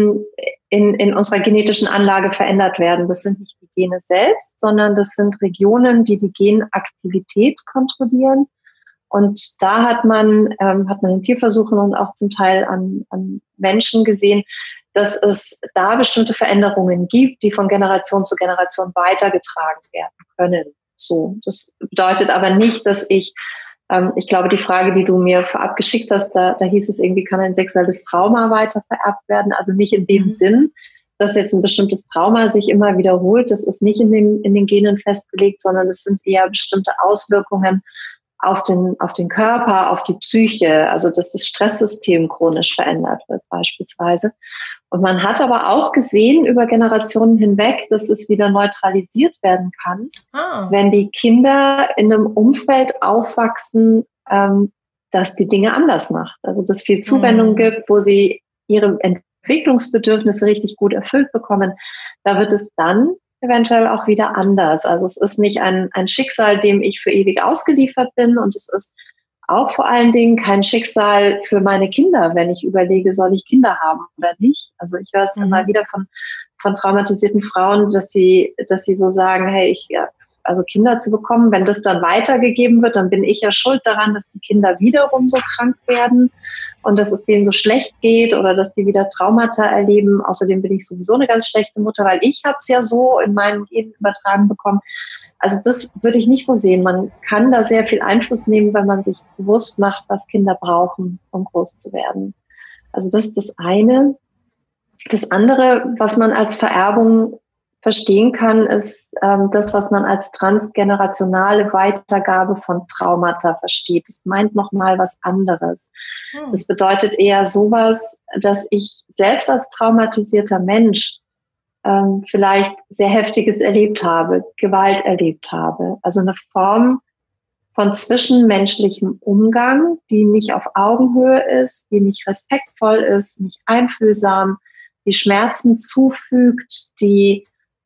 in unserer genetischen Anlage verändert werden. Das sind nicht die Gene selbst, sondern das sind Regionen, die die Genaktivität kontrollieren. Und da hat man in Tierversuchen und auch zum Teil an Menschen gesehen, dass es da bestimmte Veränderungen gibt, die von Generation zu Generation weitergetragen werden können. So, das bedeutet aber nicht, dass ich glaube, die Frage, die du mir vorab geschickt hast, da hieß es irgendwie, kann ein sexuelles Trauma weiter vererbt werden? Also nicht in dem Sinn, dass jetzt ein bestimmtes Trauma sich immer wiederholt. Das ist nicht in den Genen festgelegt, sondern das sind eher bestimmte Auswirkungen auf den Körper, auf die Psyche, also dass das Stresssystem chronisch verändert wird beispielsweise. Und man hat aber auch gesehen über Generationen hinweg, dass es wieder neutralisiert werden kann, wenn die Kinder in einem Umfeld aufwachsen, das die Dinge anders macht. Also dass es viel Zuwendung gibt, wo sie ihre Entwicklungsbedürfnisse richtig gut erfüllt bekommen. Da wird es dann eventuell auch wieder anders. Also es ist nicht ein Schicksal, dem ich für ewig ausgeliefert bin, und es ist auch vor allen Dingen kein Schicksal für meine Kinder, wenn ich überlege, soll ich Kinder haben oder nicht. Also ich höre es immer wieder von traumatisierten Frauen, dass sie so sagen, hey, also Kinder zu bekommen, wenn das dann weitergegeben wird, dann bin ich ja schuld daran, dass die Kinder wiederum so krank werden und dass es denen so schlecht geht oder dass die wieder Traumata erleben. Außerdem bin ich sowieso eine ganz schlechte Mutter, weil ich habe es ja so in meinen Genen übertragen bekommen. Also das würde ich nicht so sehen. Man kann da sehr viel Einfluss nehmen, wenn man sich bewusst macht, was Kinder brauchen, um groß zu werden. Also das ist das eine. Das andere, was man als Vererbung verstehen kann, ist das, was man als transgenerationale Weitergabe von Traumata versteht. Das meint nochmal was anderes. Das bedeutet eher sowas, dass ich selbst als traumatisierter Mensch vielleicht sehr Heftiges erlebt habe, Gewalt erlebt habe. Also eine Form von zwischenmenschlichem Umgang, die nicht auf Augenhöhe ist, die nicht respektvoll ist, nicht einfühlsam, die Schmerzen zufügt, die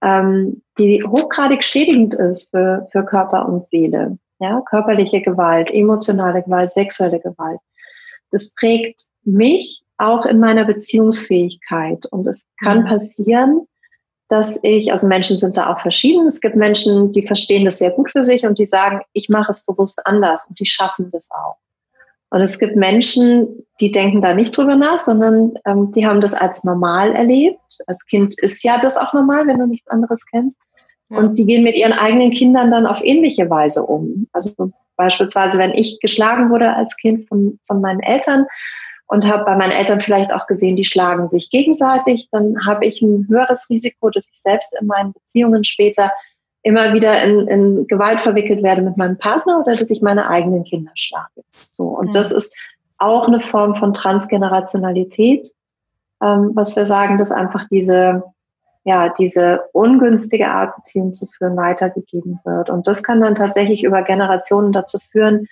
hochgradig schädigend ist für Körper und Seele. Ja, körperliche Gewalt, emotionale Gewalt, sexuelle Gewalt. Das prägt mich auch in meiner Beziehungsfähigkeit. Und es kann passieren, dass also Menschen sind da auch verschieden. Es gibt Menschen, die verstehen das sehr gut für sich und die sagen, ich mache es bewusst anders, und die schaffen das auch. Und es gibt Menschen, die denken da nicht drüber nach, sondern die haben das als normal erlebt. Als Kind ist ja das auch normal, wenn du nichts anderes kennst. Ja. Und die gehen mit ihren eigenen Kindern dann auf ähnliche Weise um. Also beispielsweise, wenn ich geschlagen wurde als Kind von meinen Eltern und habe bei meinen Eltern vielleicht auch gesehen, die schlagen sich gegenseitig, dann habe ich ein höheres Risiko, dass ich selbst in meinen Beziehungen später immer wieder in Gewalt verwickelt werde mit meinem Partner oder dass ich meine eigenen Kinder schlage. So, und das ist auch eine Form von Transgenerationalität, was wir sagen, dass einfach diese ungünstige Art, Beziehung zu führen, weitergegeben wird. Und das kann dann tatsächlich über Generationen dazu führen,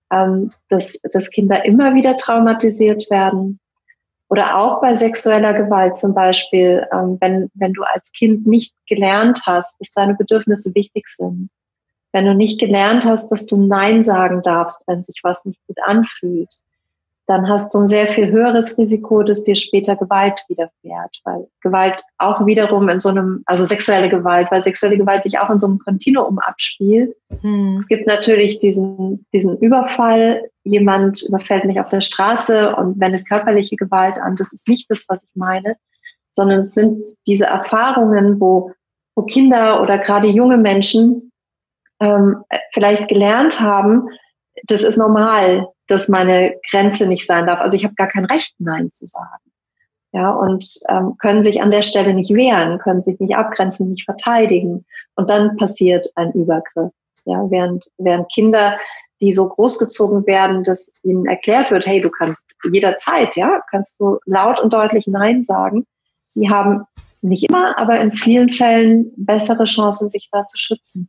dass Kinder immer wieder traumatisiert werden. Oder auch bei sexueller Gewalt zum Beispiel, wenn du als Kind nicht gelernt hast, dass deine Bedürfnisse wichtig sind. Wenn du nicht gelernt hast, dass du Nein sagen darfst, wenn sich was nicht gut anfühlt. dann hast du ein sehr viel höheres Risiko, dass dir später Gewalt widerfährt. Weil Gewalt auch wiederum in so einem, also sexuelle Gewalt, weil sexuelle Gewalt sich auch in so einem Kontinuum abspielt. Es gibt natürlich diesen Überfall, jemand überfällt mich auf der Straße und wendet körperliche Gewalt an. Das ist nicht das, was ich meine, sondern es sind diese Erfahrungen, wo Kinder oder gerade junge Menschen vielleicht gelernt haben, das ist normal, dass meine Grenze nicht sein darf. Also ich habe gar kein Recht, Nein zu sagen. Ja, und können sich an der Stelle nicht wehren, können sich nicht abgrenzen, nicht verteidigen. Und dann passiert ein Übergriff. Ja, während Kinder, die so großgezogen werden, dass ihnen erklärt wird, hey, du kannst jederzeit, ja, kannst du laut und deutlich Nein sagen. Die haben nicht immer, aber in vielen Fällen bessere Chancen, sich da zu schützen.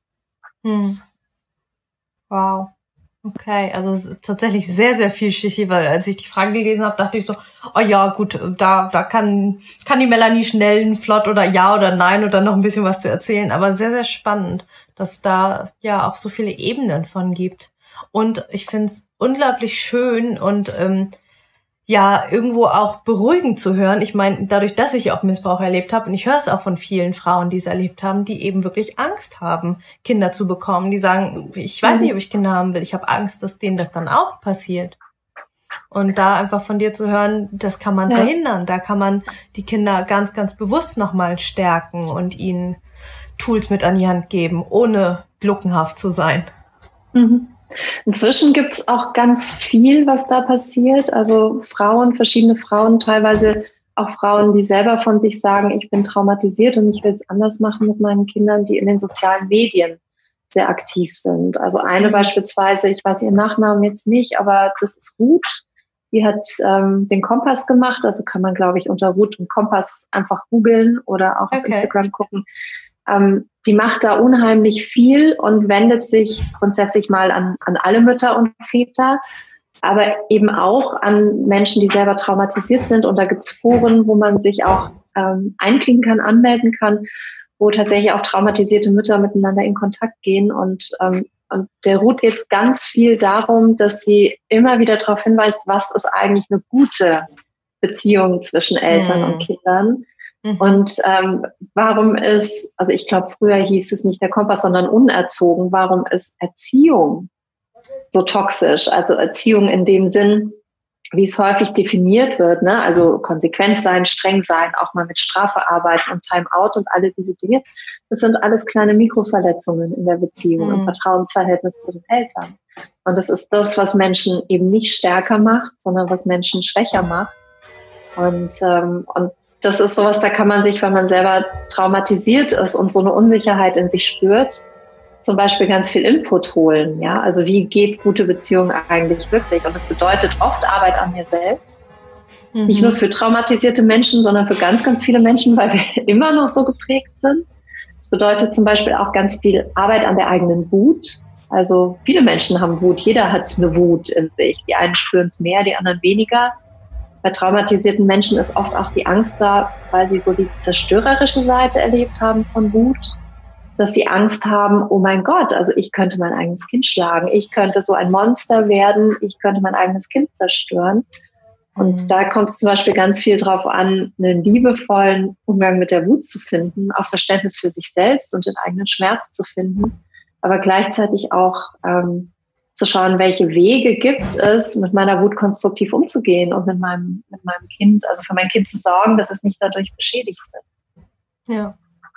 Wow. Okay, also es ist tatsächlich sehr, sehr vielschichtig, weil als ich die Frage gelesen habe, dachte ich so, oh ja, gut, da kann die Melanie schnell ein Flott oder ja oder nein oder noch ein bisschen was zu erzählen, aber sehr, sehr spannend, dass da ja auch so viele Ebenen von gibt. Und ich finde es unglaublich schön und ja, irgendwo auch beruhigend zu hören. Ich meine, dadurch, dass ich auch Missbrauch erlebt habe, und ich höre es auch von vielen Frauen, die es erlebt haben, die eben wirklich Angst haben, Kinder zu bekommen. Die sagen, ich weiß nicht, ob ich Kinder haben will. Ich habe Angst, dass denen das dann auch passiert. Und da einfach von dir zu hören, das kann man verhindern. Da kann man die Kinder ganz, ganz bewusst nochmal stärken und ihnen Tools mit an die Hand geben, ohne gluckenhaft zu sein. Inzwischen gibt es auch ganz viel, was da passiert. Also verschiedene Frauen, teilweise auch Frauen, die selber von sich sagen, ich bin traumatisiert und ich will es anders machen mit meinen Kindern, die in den sozialen Medien sehr aktiv sind. Also eine beispielsweise, ich weiß ihren Nachnamen jetzt nicht, aber das ist Ruth. Die hat den Kompass gemacht. Also kann man, glaube ich, unter Ruth und Kompass einfach googeln oder auch auf Instagram gucken. Die macht da unheimlich viel und wendet sich grundsätzlich mal an alle Mütter und Väter, aber eben auch an Menschen, die selber traumatisiert sind. Und da gibt's Foren, wo man sich auch einklinken kann, anmelden kann, wo tatsächlich auch traumatisierte Mütter miteinander in Kontakt gehen. Und der Ruth geht es ganz viel darum, dass sie immer wieder darauf hinweist, was ist eigentlich eine gute Beziehung zwischen Eltern und Kindern. Und warum ist, also ich glaube, früher hieß es nicht der Kompass, sondern unerzogen, warum ist Erziehung so toxisch? Also Erziehung in dem Sinn, wie es häufig definiert wird, ne? Also konsequent sein, streng sein, auch mal mit Strafe arbeiten und Timeout und alle diese Dinge. Das sind alles kleine Mikroverletzungen in der Beziehung, im Vertrauensverhältnis zu den Eltern. Und das ist das, was Menschen eben nicht stärker macht, sondern was Menschen schwächer macht. Und das ist sowas, da kann man sich, wenn man selber traumatisiert ist und so eine Unsicherheit in sich spürt, zum Beispiel ganz viel Input holen. Ja? Also wie geht gute Beziehung eigentlich wirklich? Und das bedeutet oft Arbeit an mir selbst. Nicht nur für traumatisierte Menschen, sondern für ganz, ganz viele Menschen, weil wir immer noch so geprägt sind. Das bedeutet zum Beispiel auch ganz viel Arbeit an der eigenen Wut. Also viele Menschen haben Wut. Jeder hat eine Wut in sich. Die einen spüren es mehr, die anderen weniger. Bei traumatisierten Menschen ist oft auch die Angst da, weil sie so die zerstörerische Seite erlebt haben von Wut, dass sie Angst haben, oh mein Gott, also ich könnte mein eigenes Kind schlagen, ich könnte so ein Monster werden, ich könnte mein eigenes Kind zerstören. Und da kommt es zum Beispiel ganz viel drauf an, einen liebevollen Umgang mit der Wut zu finden, auch Verständnis für sich selbst und den eigenen Schmerz zu finden, aber gleichzeitig auch zu schauen, welche Wege gibt es, mit meiner Wut konstruktiv umzugehen und mit meinem Kind, also für mein Kind zu sorgen, dass es nicht dadurch beschädigt wird. Ja,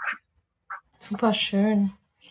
super schön.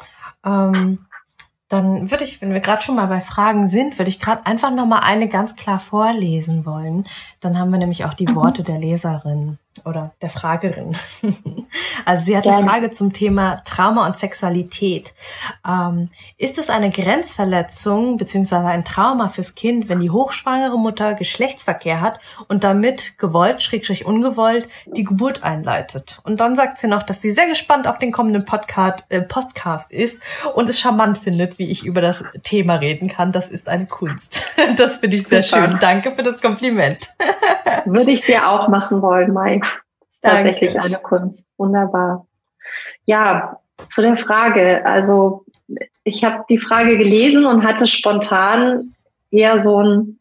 Dann würde ich, wenn wir gerade schon mal bei Fragen sind, würde ich gerade einfach nochmal eine ganz klar vorlesen wollen. Dann haben wir nämlich auch die Worte der Leserin oder der Fragerin. Also sie hat eine Frage zum Thema Trauma und Sexualität. Ist es eine Grenzverletzung beziehungsweise ein Trauma fürs Kind, wenn die hochschwangere Mutter Geschlechtsverkehr hat und damit gewollt, / ungewollt, die Geburt einleitet? Und dann sagt sie noch, dass sie sehr gespannt auf den kommenden Podcast ist und es charmant findet, wie ich über das Thema reden kann. Das ist eine Kunst. Das finde ich sehr schön. Danke für das Kompliment. Würde ich dir auch machen wollen, Mai. Das ist tatsächlich eine Kunst. Wunderbar. Ja, zu der Frage. Also ich habe die Frage gelesen und hatte spontan eher so ein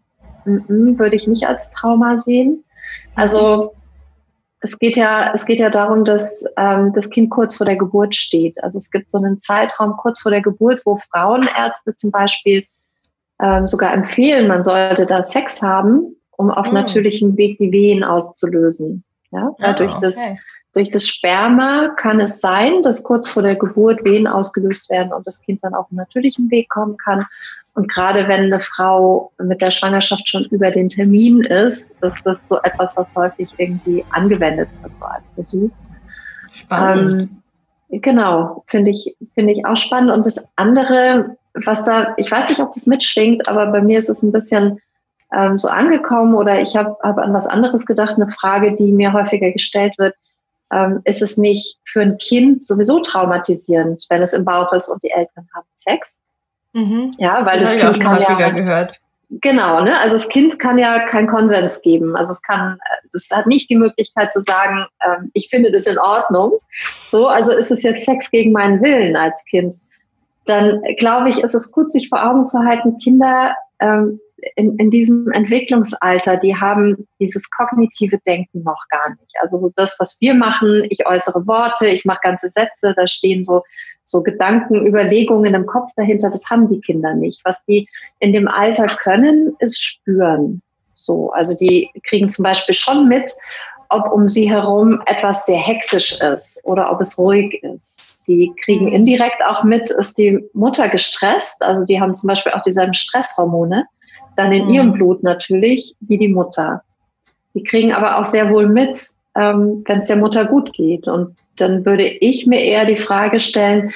würde ich nicht als Trauma sehen. Also es geht ja darum, dass das Kind kurz vor der Geburt steht. Also es gibt so einen Zeitraum kurz vor der Geburt, wo Frauenärzte zum Beispiel sogar empfehlen, man sollte da Sex haben, um auf natürlichem Weg die Wehen auszulösen. Ja, weil durch das Sperma kann es sein, dass kurz vor der Geburt Wehen ausgelöst werden und das Kind dann auf einen natürlichen Weg kommen kann. Und gerade wenn eine Frau mit der Schwangerschaft schon über den Termin ist das so etwas, was häufig irgendwie angewendet wird, so als Versuch. Spannend. Genau, finde ich auch spannend. Und das andere, was da, ich weiß nicht, ob das mitschwingt, aber bei mir ist es ein bisschen so angekommen oder ich habe an was anderes gedacht, eine Frage, die mir häufiger gestellt wird. Ist es nicht für ein Kind sowieso traumatisierend, wenn es im Bauch ist und die Eltern haben Sex? Ja, weil das Kind auch schon häufiger gehört. Genau, ne? Also das Kind kann ja keinen Konsens geben. Also das hat nicht die Möglichkeit zu sagen, ich finde das in Ordnung. So, also ist es jetzt Sex gegen meinen Willen als Kind. Dann glaube ich, ist es gut, sich vor Augen zu halten, Kinder in diesem Entwicklungsalter, die haben dieses kognitive Denken noch gar nicht. Also so das, was wir machen, ich äußere Worte, ich mache ganze Sätze, da stehen so Gedanken, Überlegungen im Kopf dahinter, das haben die Kinder nicht. Was die in dem Alter können, ist spüren. So, also die kriegen zum Beispiel schon mit, ob um sie herum etwas sehr hektisch ist oder ob es ruhig ist. Sie kriegen indirekt auch mit, ist die Mutter gestresst, also die haben zum Beispiel auch dieselben Stresshormone, dann in ihrem Blut natürlich, wie die Mutter. Die kriegen aber auch sehr wohl mit, wenn es der Mutter gut geht. Und dann würde ich mir eher die Frage stellen,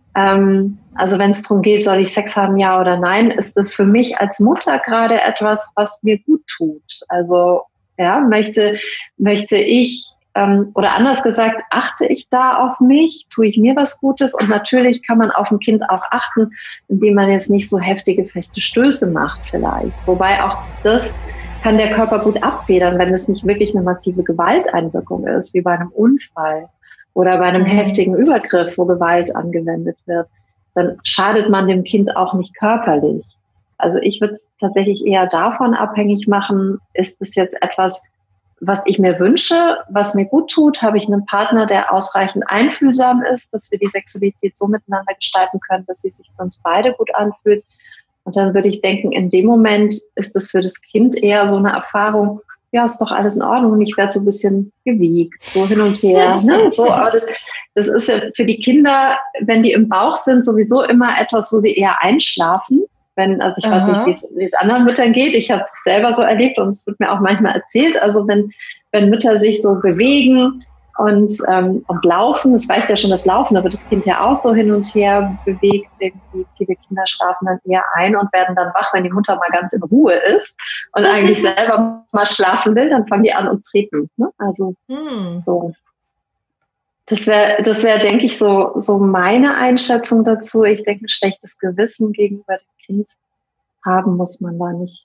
also wenn es darum geht, soll ich Sex haben, ja oder nein, ist das für mich als Mutter gerade etwas, was mir gut tut? Also ja, möchte ich, oder anders gesagt, achte ich da auf mich, tue ich mir was Gutes? Und natürlich kann man auf ein Kind auch achten, indem man jetzt nicht so heftige, feste Stöße macht vielleicht. Wobei auch das kann der Körper gut abfedern, wenn es nicht wirklich eine massive Gewalteinwirkung ist, wie bei einem Unfall oder bei einem heftigen Übergriff, wo Gewalt angewendet wird. Dann schadet man dem Kind auch nicht körperlich. Also ich würde es tatsächlich eher davon abhängig machen, ist es jetzt etwas, was ich mir wünsche, was mir gut tut, habe ich einen Partner, der ausreichend einfühlsam ist, dass wir die Sexualität so miteinander gestalten können, dass sie sich für uns beide gut anfühlt. Und dann würde ich denken, in dem Moment ist es für das Kind eher so eine Erfahrung, ja, ist doch alles in Ordnung und ich werde so ein bisschen gewiegt, so hin und her. Ne? So, aber das ist ja für die Kinder, wenn die im Bauch sind, sowieso immer etwas, wo sie eher einschlafen. Also ich weiß nicht, wie es anderen Müttern geht. Ich habe es selber so erlebt und es wird mir auch manchmal erzählt. Also wenn Mütter sich so bewegen und laufen, es reicht ja schon das Laufen, aber das Kind ja auch so hin und her bewegt. Irgendwie viele Kinder schlafen dann eher ein und werden dann wach, wenn die Mutter mal ganz in Ruhe ist und eigentlich selber mal schlafen will, dann fangen die an und treten. Ne? Also so. Das wäre, denke ich, so meine Einschätzung dazu. Ich denke, ein schlechtes Gewissen gegenüber dem Kind haben muss man da nicht.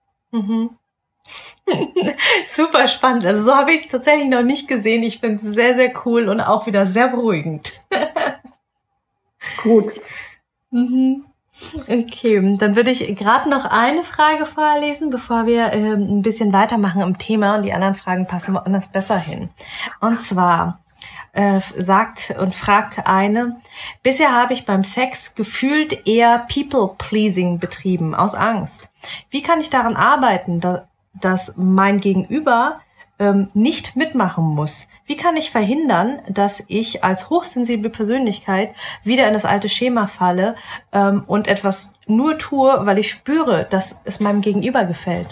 Super spannend. Also so habe ich es tatsächlich noch nicht gesehen. Ich finde es sehr, sehr cool und auch wieder sehr beruhigend. Gut. Okay, dann würde ich gerade noch eine Frage vorlesen, bevor wir ein bisschen weitermachen im Thema und die anderen Fragen passen woanders besser hin. Und zwar fragt eine: Bisher habe ich beim Sex gefühlt eher People-Pleasing betrieben, aus Angst. Wie kann ich daran arbeiten, dass mein Gegenüber nicht mitmachen muss? Wie kann ich verhindern, dass ich als hochsensible Persönlichkeit wieder in das alte Schema falle und etwas nur tue, weil ich spüre, dass es meinem Gegenüber gefällt?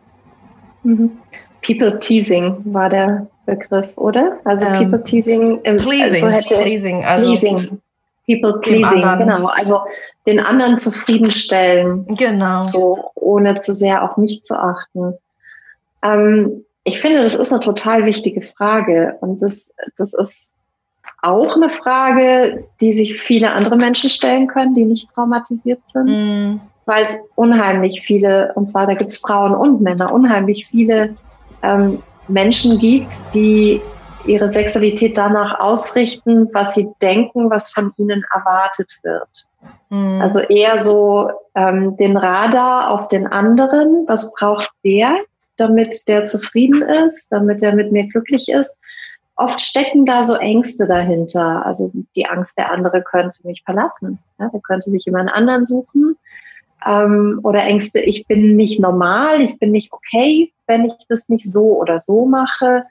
People-Teasing war der Begriff, oder? Also People-Teasing. Pleasing. People-Pleasing, genau. Also den anderen zufriedenstellen. Genau. So, ohne zu sehr auf mich zu achten. Ich finde, das ist eine total wichtige Frage. Und das ist auch eine Frage, die sich viele andere Menschen stellen können, die nicht traumatisiert sind. Weil es unheimlich viele, und zwar da gibt es Frauen und Männer, unheimlich viele Menschen gibt, die ihre Sexualität danach ausrichten, was sie denken, was von ihnen erwartet wird. Also eher so den Radar auf den anderen, was braucht der, damit der zufrieden ist, damit er mit mir glücklich ist. Oft stecken da so Ängste dahinter. Also die Angst, der andere könnte mich verlassen. Ja, der könnte sich jemand anderen suchen. Oder Ängste, ich bin nicht normal, ich bin nicht okay, wenn ich das nicht so oder so mache.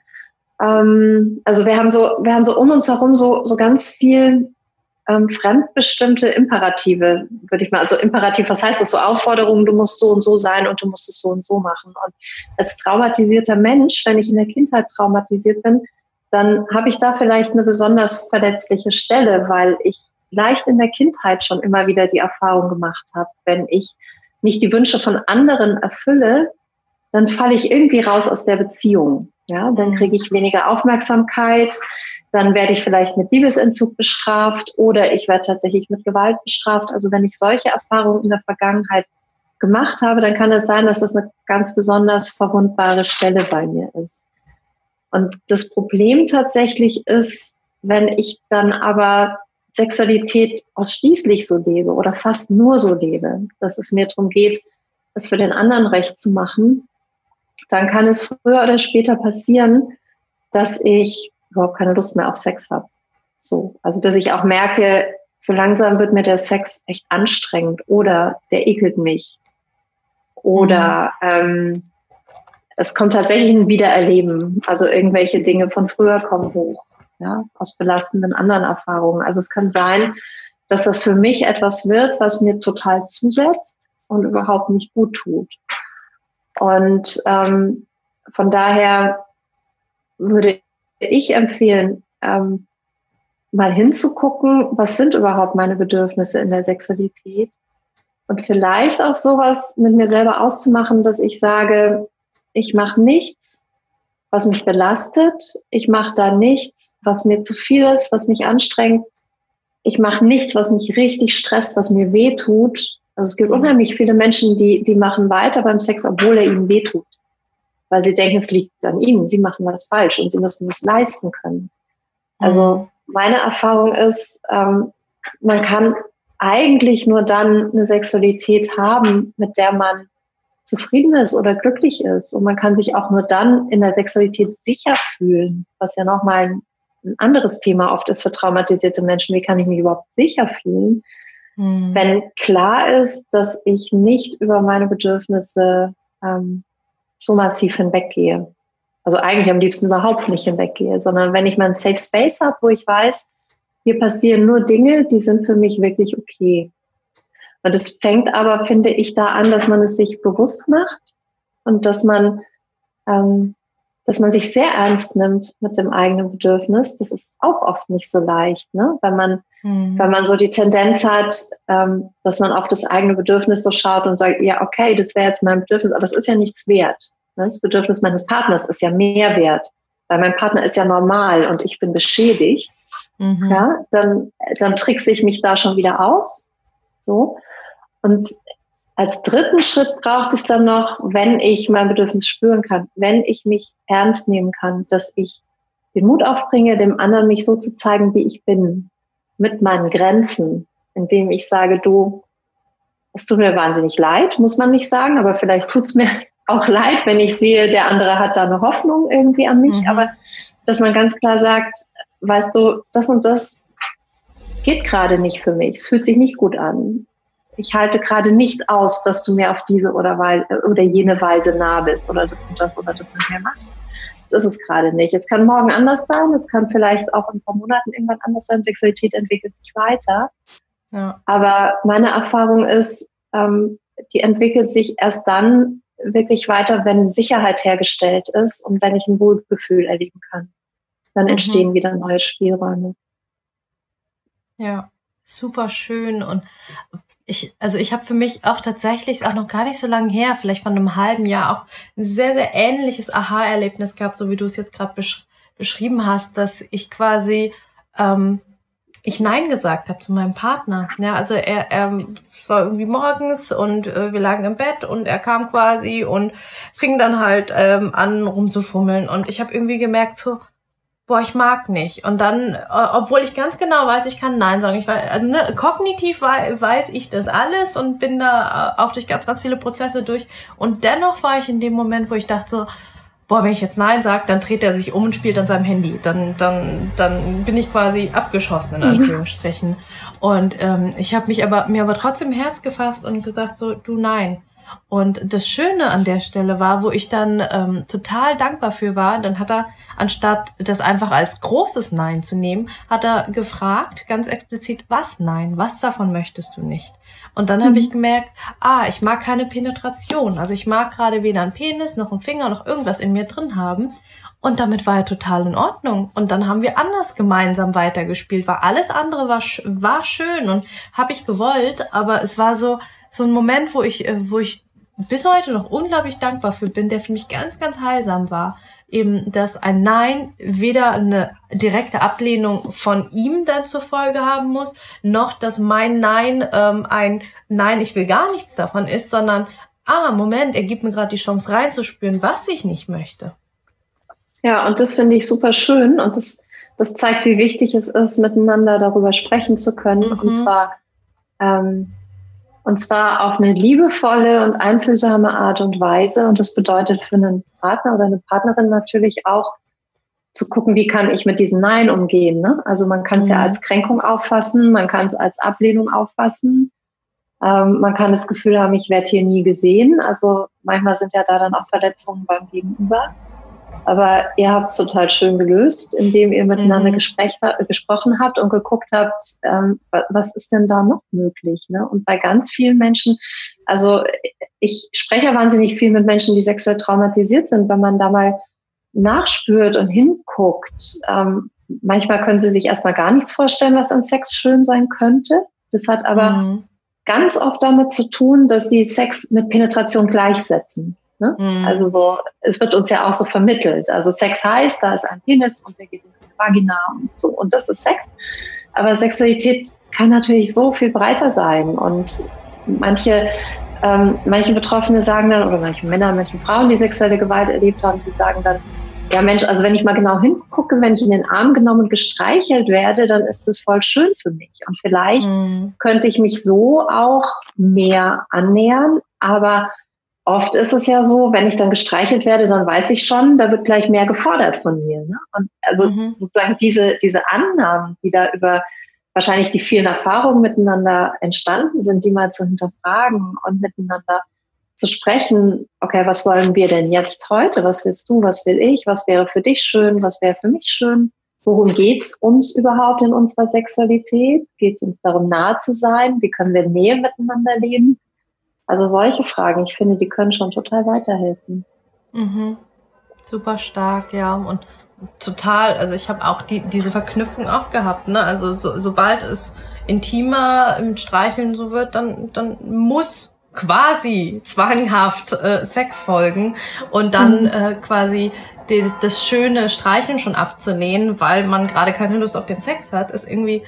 Also wir haben so um uns herum so ganz viel fremdbestimmte Imperative, würde ich mal, also Imperativ, was heißt das? So Aufforderungen, du musst so und so sein und du musst es so und so machen. Und als traumatisierter Mensch, wenn ich in der Kindheit traumatisiert bin, dann habe ich da vielleicht eine besonders verletzliche Stelle, weil ich leicht in der Kindheit schon immer wieder die Erfahrung gemacht habe, wenn ich nicht die Wünsche von anderen erfülle, dann falle ich irgendwie raus aus der Beziehung. Ja, dann kriege ich weniger Aufmerksamkeit, dann werde ich vielleicht mit Liebesentzug bestraft oder ich werde tatsächlich mit Gewalt bestraft. Also wenn ich solche Erfahrungen in der Vergangenheit gemacht habe, dann kann es sein, dass das eine ganz besonders verwundbare Stelle bei mir ist. Und das Problem tatsächlich ist, wenn ich dann aber Sexualität ausschließlich so lebe oder fast nur so lebe, dass es mir darum geht, es für den anderen recht zu machen, dann kann es früher oder später passieren, dass ich überhaupt keine Lust mehr auf Sex habe. So, also dass ich auch merke, so langsam wird mir der Sex echt anstrengend oder der ekelt mich. Oder es kommt tatsächlich ein Wiedererleben. Also irgendwelche Dinge von früher kommen hoch, ja, aus belastenden anderen Erfahrungen. Also es kann sein, dass das für mich etwas wird, was mir total zusetzt und überhaupt nicht gut tut. Und von daher würde ich empfehlen, mal hinzugucken, was sind überhaupt meine Bedürfnisse in der Sexualität und vielleicht auch sowas mit mir selber auszumachen, dass ich sage, ich mache nichts, was mich belastet, ich mache da nichts, was mir zu viel ist, was mich anstrengt, ich mache nichts, was mich richtig stresst, was mir wehtut. Also es gibt unheimlich viele Menschen, die machen weiter beim Sex, obwohl er ihnen wehtut. Weil sie denken, es liegt an ihnen, sie machen was falsch und sie müssen es leisten können. Also meine Erfahrung ist, man kann eigentlich nur dann eine Sexualität haben, mit der man zufrieden ist oder glücklich ist. Und man kann sich auch nur dann in der Sexualität sicher fühlen, was ja nochmal ein anderes Thema oft ist für traumatisierte Menschen. Wie kann ich mich überhaupt sicher fühlen? Wenn klar ist, dass ich nicht über meine Bedürfnisse so massiv hinweggehe. Also eigentlich am liebsten überhaupt nicht hinweggehe, sondern wenn ich meinen Safe Space habe, wo ich weiß, hier passieren nur Dinge, die sind für mich wirklich okay. Und es fängt aber, finde ich, da an, dass man es sich bewusst macht und dass man sich sehr ernst nimmt mit dem eigenen Bedürfnis. Das ist auch oft nicht so leicht, ne? Wenn man so die Tendenz hat, dass man auf das eigene Bedürfnis so schaut und sagt, ja, okay, das wäre jetzt mein Bedürfnis, aber es ist ja nichts wert. Ne? Das Bedürfnis meines Partners ist ja mehr wert, weil mein Partner ist ja normal und ich bin beschädigt. Ja, dann trickse ich mich da schon wieder aus. So. Und als dritten Schritt braucht es dann noch, wenn ich mein Bedürfnis spüren kann, wenn ich mich ernst nehmen kann, dass ich den Mut aufbringe, dem anderen mich so zu zeigen, wie ich bin, mit meinen Grenzen, indem ich sage, du, es tut mir wahnsinnig leid, muss man nicht sagen, aber vielleicht tut es mir auch leid, wenn ich sehe, der andere hat da eine Hoffnung irgendwie an mich, aber dass man ganz klar sagt, weißt du, das und das geht gerade nicht für mich, es fühlt sich nicht gut an. Ich halte gerade nicht aus, dass du mir auf diese oder jene Weise nah bist oder das und das oder das mit mir machst. Das ist es gerade nicht. Es kann morgen anders sein, es kann vielleicht auch in ein paar Monaten irgendwann anders sein. Sexualität entwickelt sich weiter. Ja. Aber meine Erfahrung ist, die entwickelt sich erst dann wirklich weiter, wenn Sicherheit hergestellt ist und wenn ich ein Wohlgefühl erleben kann. Dann entstehen wieder neue Spielräume. Ja, super schön. Und ich habe für mich auch tatsächlich, auch noch gar nicht so lange her, vielleicht von einem halben Jahr, auch ein sehr, sehr ähnliches Aha-Erlebnis gehabt, so wie du es jetzt gerade beschrieben hast, dass ich quasi ich Nein gesagt habe zu meinem Partner. Ja, also es war irgendwie morgens und wir lagen im Bett und er kam quasi und fing dann halt an rumzufummeln und ich habe irgendwie gemerkt so, boah, ich mag nicht. Und dann, obwohl ich ganz genau weiß, ich kann Nein sagen. Ich weiß, also, ne, kognitiv weiß ich das alles und bin da auch durch ganz, ganz viele Prozesse durch. Und dennoch war ich in dem Moment, wo ich dachte so, boah, wenn ich jetzt Nein sage, dann dreht er sich um und spielt an seinem Handy. Dann bin ich quasi abgeschossen, in Anführungsstrichen. Und ich habe mir aber trotzdem Herz gefasst und gesagt so, du, nein. Und das Schöne an der Stelle war, wo ich dann total dankbar für war, dann hat er, anstatt das einfach als großes Nein zu nehmen, hat er gefragt, ganz explizit, was Nein, was davon möchtest du nicht? Und dann habe ich gemerkt, ich mag keine Penetration. Also ich mag gerade weder einen Penis, noch einen Finger, noch irgendwas in mir drin haben. Und damit war er total in Ordnung. Und dann haben wir anders gemeinsam weitergespielt, weil alles andere war schön und habe ich gewollt. Aber es war so ein Moment, wo ich bis heute noch unglaublich dankbar für bin, der für mich ganz, ganz heilsam war. Eben, dass ein Nein weder eine direkte Ablehnung von ihm dann zur Folge haben muss, noch dass mein Nein ein Nein, ich will gar nichts davon ist, sondern, Moment, er gibt mir gerade die Chance reinzuspüren, was ich nicht möchte. Ja, und das finde ich super schön und das zeigt, wie wichtig es ist, miteinander darüber sprechen zu können, und zwar auf eine liebevolle und einfühlsame Art und Weise. Und das bedeutet für einen Partner oder eine Partnerin natürlich auch zu gucken, wie kann ich mit diesem Nein umgehen. Ne? Also man kann es ja als Kränkung auffassen, man kann es als Ablehnung auffassen. Man kann das Gefühl haben, ich werde hier nie gesehen. Also manchmal sind ja da dann auch Verletzungen beim Gegenüber. Aber ihr habt es total schön gelöst, indem ihr miteinander gesprochen habt und geguckt habt, was ist denn da noch möglich? Ne? Und bei ganz vielen Menschen, also ich spreche ja wahnsinnig viel mit Menschen, die sexuell traumatisiert sind, wenn man da mal nachspürt und hinguckt. Manchmal können sie sich erstmal gar nichts vorstellen, was an Sex schön sein könnte. Das hat aber ganz oft damit zu tun, dass sie Sex mit Penetration gleichsetzen. Ne? Also so, es wird uns ja auch so vermittelt. Also Sex heißt, da ist ein Penis und der geht in die Vagina und so. Und das ist Sex. Aber Sexualität kann natürlich so viel breiter sein. Und manche Betroffene sagen dann, oder manche Männer, manche Frauen, die sexuelle Gewalt erlebt haben, die sagen dann, ja Mensch, also wenn ich mal genau hingucke, wenn ich in den Arm genommen und gestreichelt werde, dann ist das voll schön für mich. Und vielleicht könnte ich mich so auch mehr annähern, aber oft ist es ja so, wenn ich dann gestreichelt werde, dann weiß ich schon, da wird gleich mehr gefordert von mir. Ne? Und also sozusagen diese Annahmen, die da über wahrscheinlich die vielen Erfahrungen miteinander entstanden sind, die mal zu hinterfragen und miteinander zu sprechen, okay, was wollen wir denn jetzt heute? Was willst du? Was will ich? Was wäre für dich schön? Was wäre für mich schön? Worum geht's uns überhaupt in unserer Sexualität? Geht es uns darum, nahe zu sein? Wie können wir Nähe miteinander leben? Also solche Fragen, ich finde, die können schon total weiterhelfen. Super stark, ja. Und total, also ich habe auch diese Verknüpfung auch gehabt, ne? Also sobald es intimer im Streicheln so wird, dann muss quasi zwanghaft Sex folgen und dann quasi das schöne Streicheln schon abzulehnen, weil man gerade keine Lust auf den Sex hat, ist irgendwie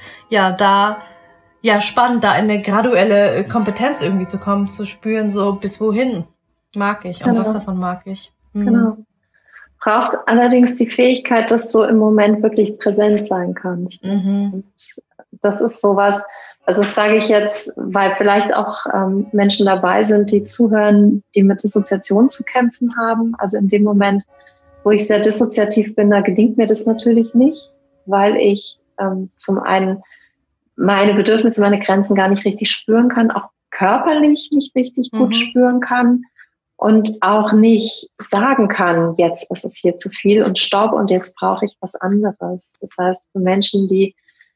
spannend, da in eine graduelle Kompetenz irgendwie zu kommen, zu spüren, so bis wohin mag ich und was davon mag ich. Genau. Braucht allerdings die Fähigkeit, dass du im Moment wirklich präsent sein kannst. Und das ist sowas, also das sage ich jetzt, weil vielleicht auch Menschen dabei sind, die zuhören, die mit Dissoziation zu kämpfen haben. Also in dem Moment, wo ich sehr dissoziativ bin, da gelingt mir das natürlich nicht, weil ich zum einen meine Bedürfnisse, meine Grenzen gar nicht richtig spüren kann, auch körperlich nicht richtig gut spüren kann und auch nicht sagen kann, jetzt ist es hier zu viel und stopp und jetzt brauche ich was anderes. Das heißt, für Menschen, die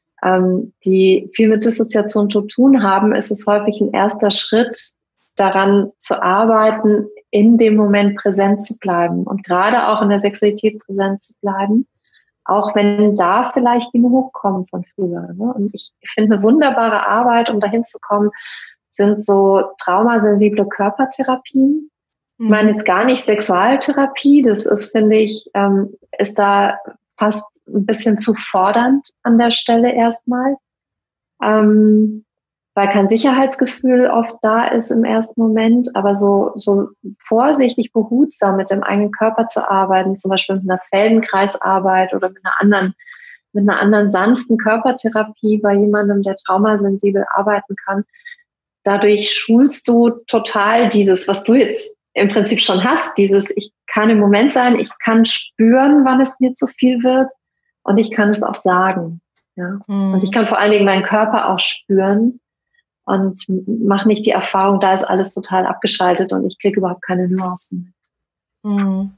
viel mit Dissoziation zu tun haben, ist es häufig ein erster Schritt, daran zu arbeiten, in dem Moment präsent zu bleiben und gerade auch in der Sexualität präsent zu bleiben, auch wenn da vielleicht Dinge hochkommen von früher. Ne? Und ich finde, eine wunderbare Arbeit, um dahin zu kommen, sind so traumasensible Körpertherapien. Ich meine jetzt gar nicht Sexualtherapie, das ist, finde ich, ist da fast ein bisschen zu fordernd an der Stelle erstmal. weil kein Sicherheitsgefühl oft da ist im ersten Moment, aber so vorsichtig, behutsam mit dem eigenen Körper zu arbeiten, zum Beispiel mit einer Feldenkreisarbeit oder mit einer anderen sanften Körpertherapie bei jemandem, der traumasensibel arbeiten kann. Dadurch schulst du total dieses, was du jetzt im Prinzip schon hast, dieses, ich kann im Moment sein, ich kann spüren, wann es mir zu viel wird und ich kann es auch sagen. Ja? Und ich kann vor allen Dingen meinen Körper auch spüren und mache nicht die Erfahrung, da ist alles total abgeschaltet und ich kriege überhaupt keine Nuancen mit.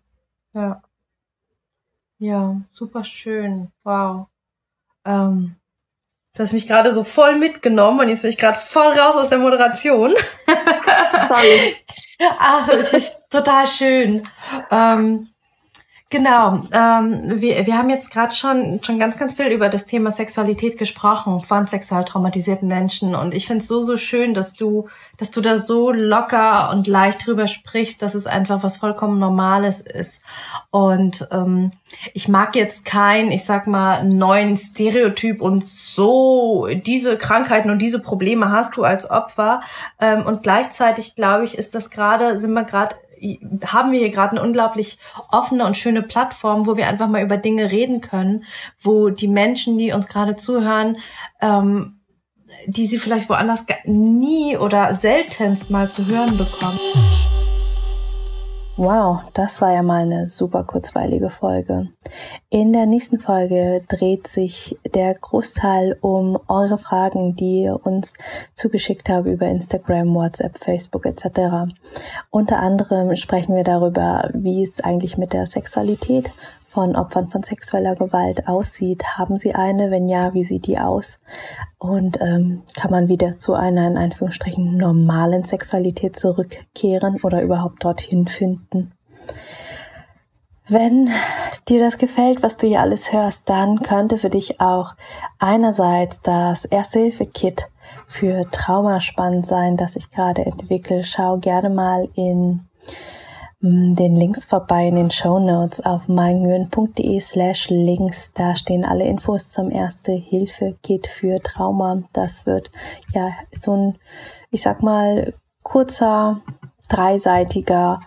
Ja, super schön. Wow. Du hast mich gerade so voll mitgenommen und jetzt bin ich gerade voll raus aus der Moderation. Sorry. Ach, das ist total schön. Genau, wir haben jetzt gerade schon ganz, ganz viel über das Thema Sexualität gesprochen von sexual traumatisierten Menschen und ich finde es so schön, dass du da so locker und leicht drüber sprichst, dass es einfach was vollkommen Normales ist und ich mag jetzt kein, ich sag mal, neuen Stereotyp und so diese Krankheiten und diese Probleme hast du als Opfer und gleichzeitig glaube ich, haben wir hier gerade eine unglaublich offene und schöne Plattform, wo wir einfach mal über Dinge reden können, wo die Menschen, die uns gerade zuhören, die sie vielleicht woanders nie oder seltenst mal zu hören bekommen. Wow, das war ja mal eine super kurzweilige Folge. In der nächsten Folge dreht sich der Großteil um eure Fragen, die ihr uns zugeschickt habt über Instagram, WhatsApp, Facebook etc. Unter anderem sprechen wir darüber, wie es eigentlich mit der Sexualität von Opfern von sexueller Gewalt aussieht. Haben sie eine? Wenn ja, wie sieht die aus? Und kann man wieder zu einer, in Anführungsstrichen, normalen Sexualität zurückkehren oder überhaupt dorthin finden? Wenn dir das gefällt, was du hier alles hörst, dann könnte für dich auch einerseits das Erste-Hilfe-Kit für Trauma spannend sein, das ich gerade entwickle. Schau gerne mal in den Links vorbei in den Shownotes auf maingüen.de/links. Da stehen alle Infos zum Erste-Hilfe-Kit für Trauma. Das wird ja so ein, ich sag mal, kurzer, dreiseitiger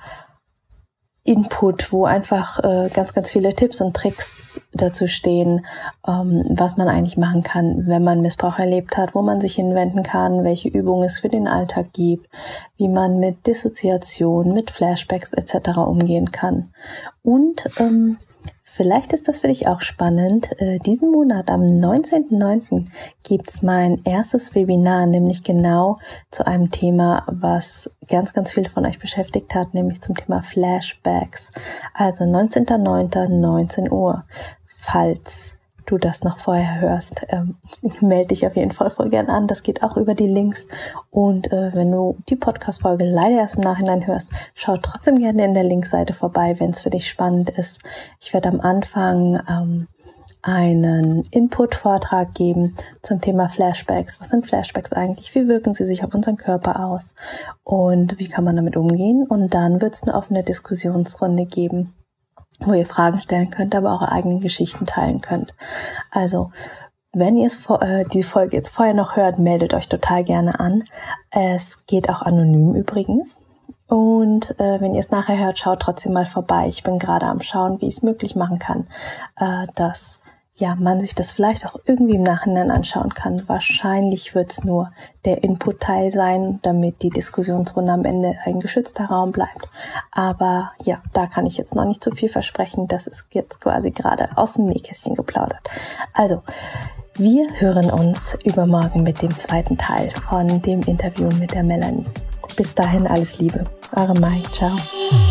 Input, wo einfach ganz, ganz viele Tipps und Tricks dazu stehen, was man eigentlich machen kann, wenn man Missbrauch erlebt hat, wo man sich hinwenden kann, welche Übungen es für den Alltag gibt, wie man mit Dissoziation, mit Flashbacks etc. umgehen kann. Und vielleicht ist das für dich auch spannend. Diesen Monat, am 19.09. gibt's mein erstes Webinar, nämlich genau zu einem Thema, was ganz, ganz viele von euch beschäftigt hat, nämlich zum Thema Flashbacks. Also 19.09., 19 Uhr. Falls du das noch vorher hörst, melde dich auf jeden Fall voll gern an. Das geht auch über die Links. Und wenn du die Podcast-Folge leider erst im Nachhinein hörst, schau trotzdem gerne in der Linkseite vorbei, wenn es für dich spannend ist. Ich werde am Anfang einen Input-Vortrag geben zum Thema Flashbacks. Was sind Flashbacks eigentlich? Wie wirken sie sich auf unseren Körper aus? Und wie kann man damit umgehen? Und dann wird es eine offene Diskussionsrunde geben, wo ihr Fragen stellen könnt, aber auch eigene Geschichten teilen könnt. Also, wenn ihr die Folge jetzt vorher noch hört, meldet euch total gerne an. Es geht auch anonym übrigens. Und wenn ihr es nachher hört, schaut trotzdem mal vorbei. Ich bin gerade am Schauen, wie ich es möglich machen kann, dass man sich das vielleicht auch irgendwie im Nachhinein anschauen kann. Wahrscheinlich wird es nur der Input-Teil sein, damit die Diskussionsrunde am Ende ein geschützter Raum bleibt. Aber ja, da kann ich jetzt noch nicht zu viel versprechen. Das ist jetzt quasi gerade aus dem Nähkästchen geplaudert. Also, wir hören uns übermorgen mit dem zweiten Teil von dem Interview mit der Melanie. Bis dahin alles Liebe. Eure Mai. Ciao.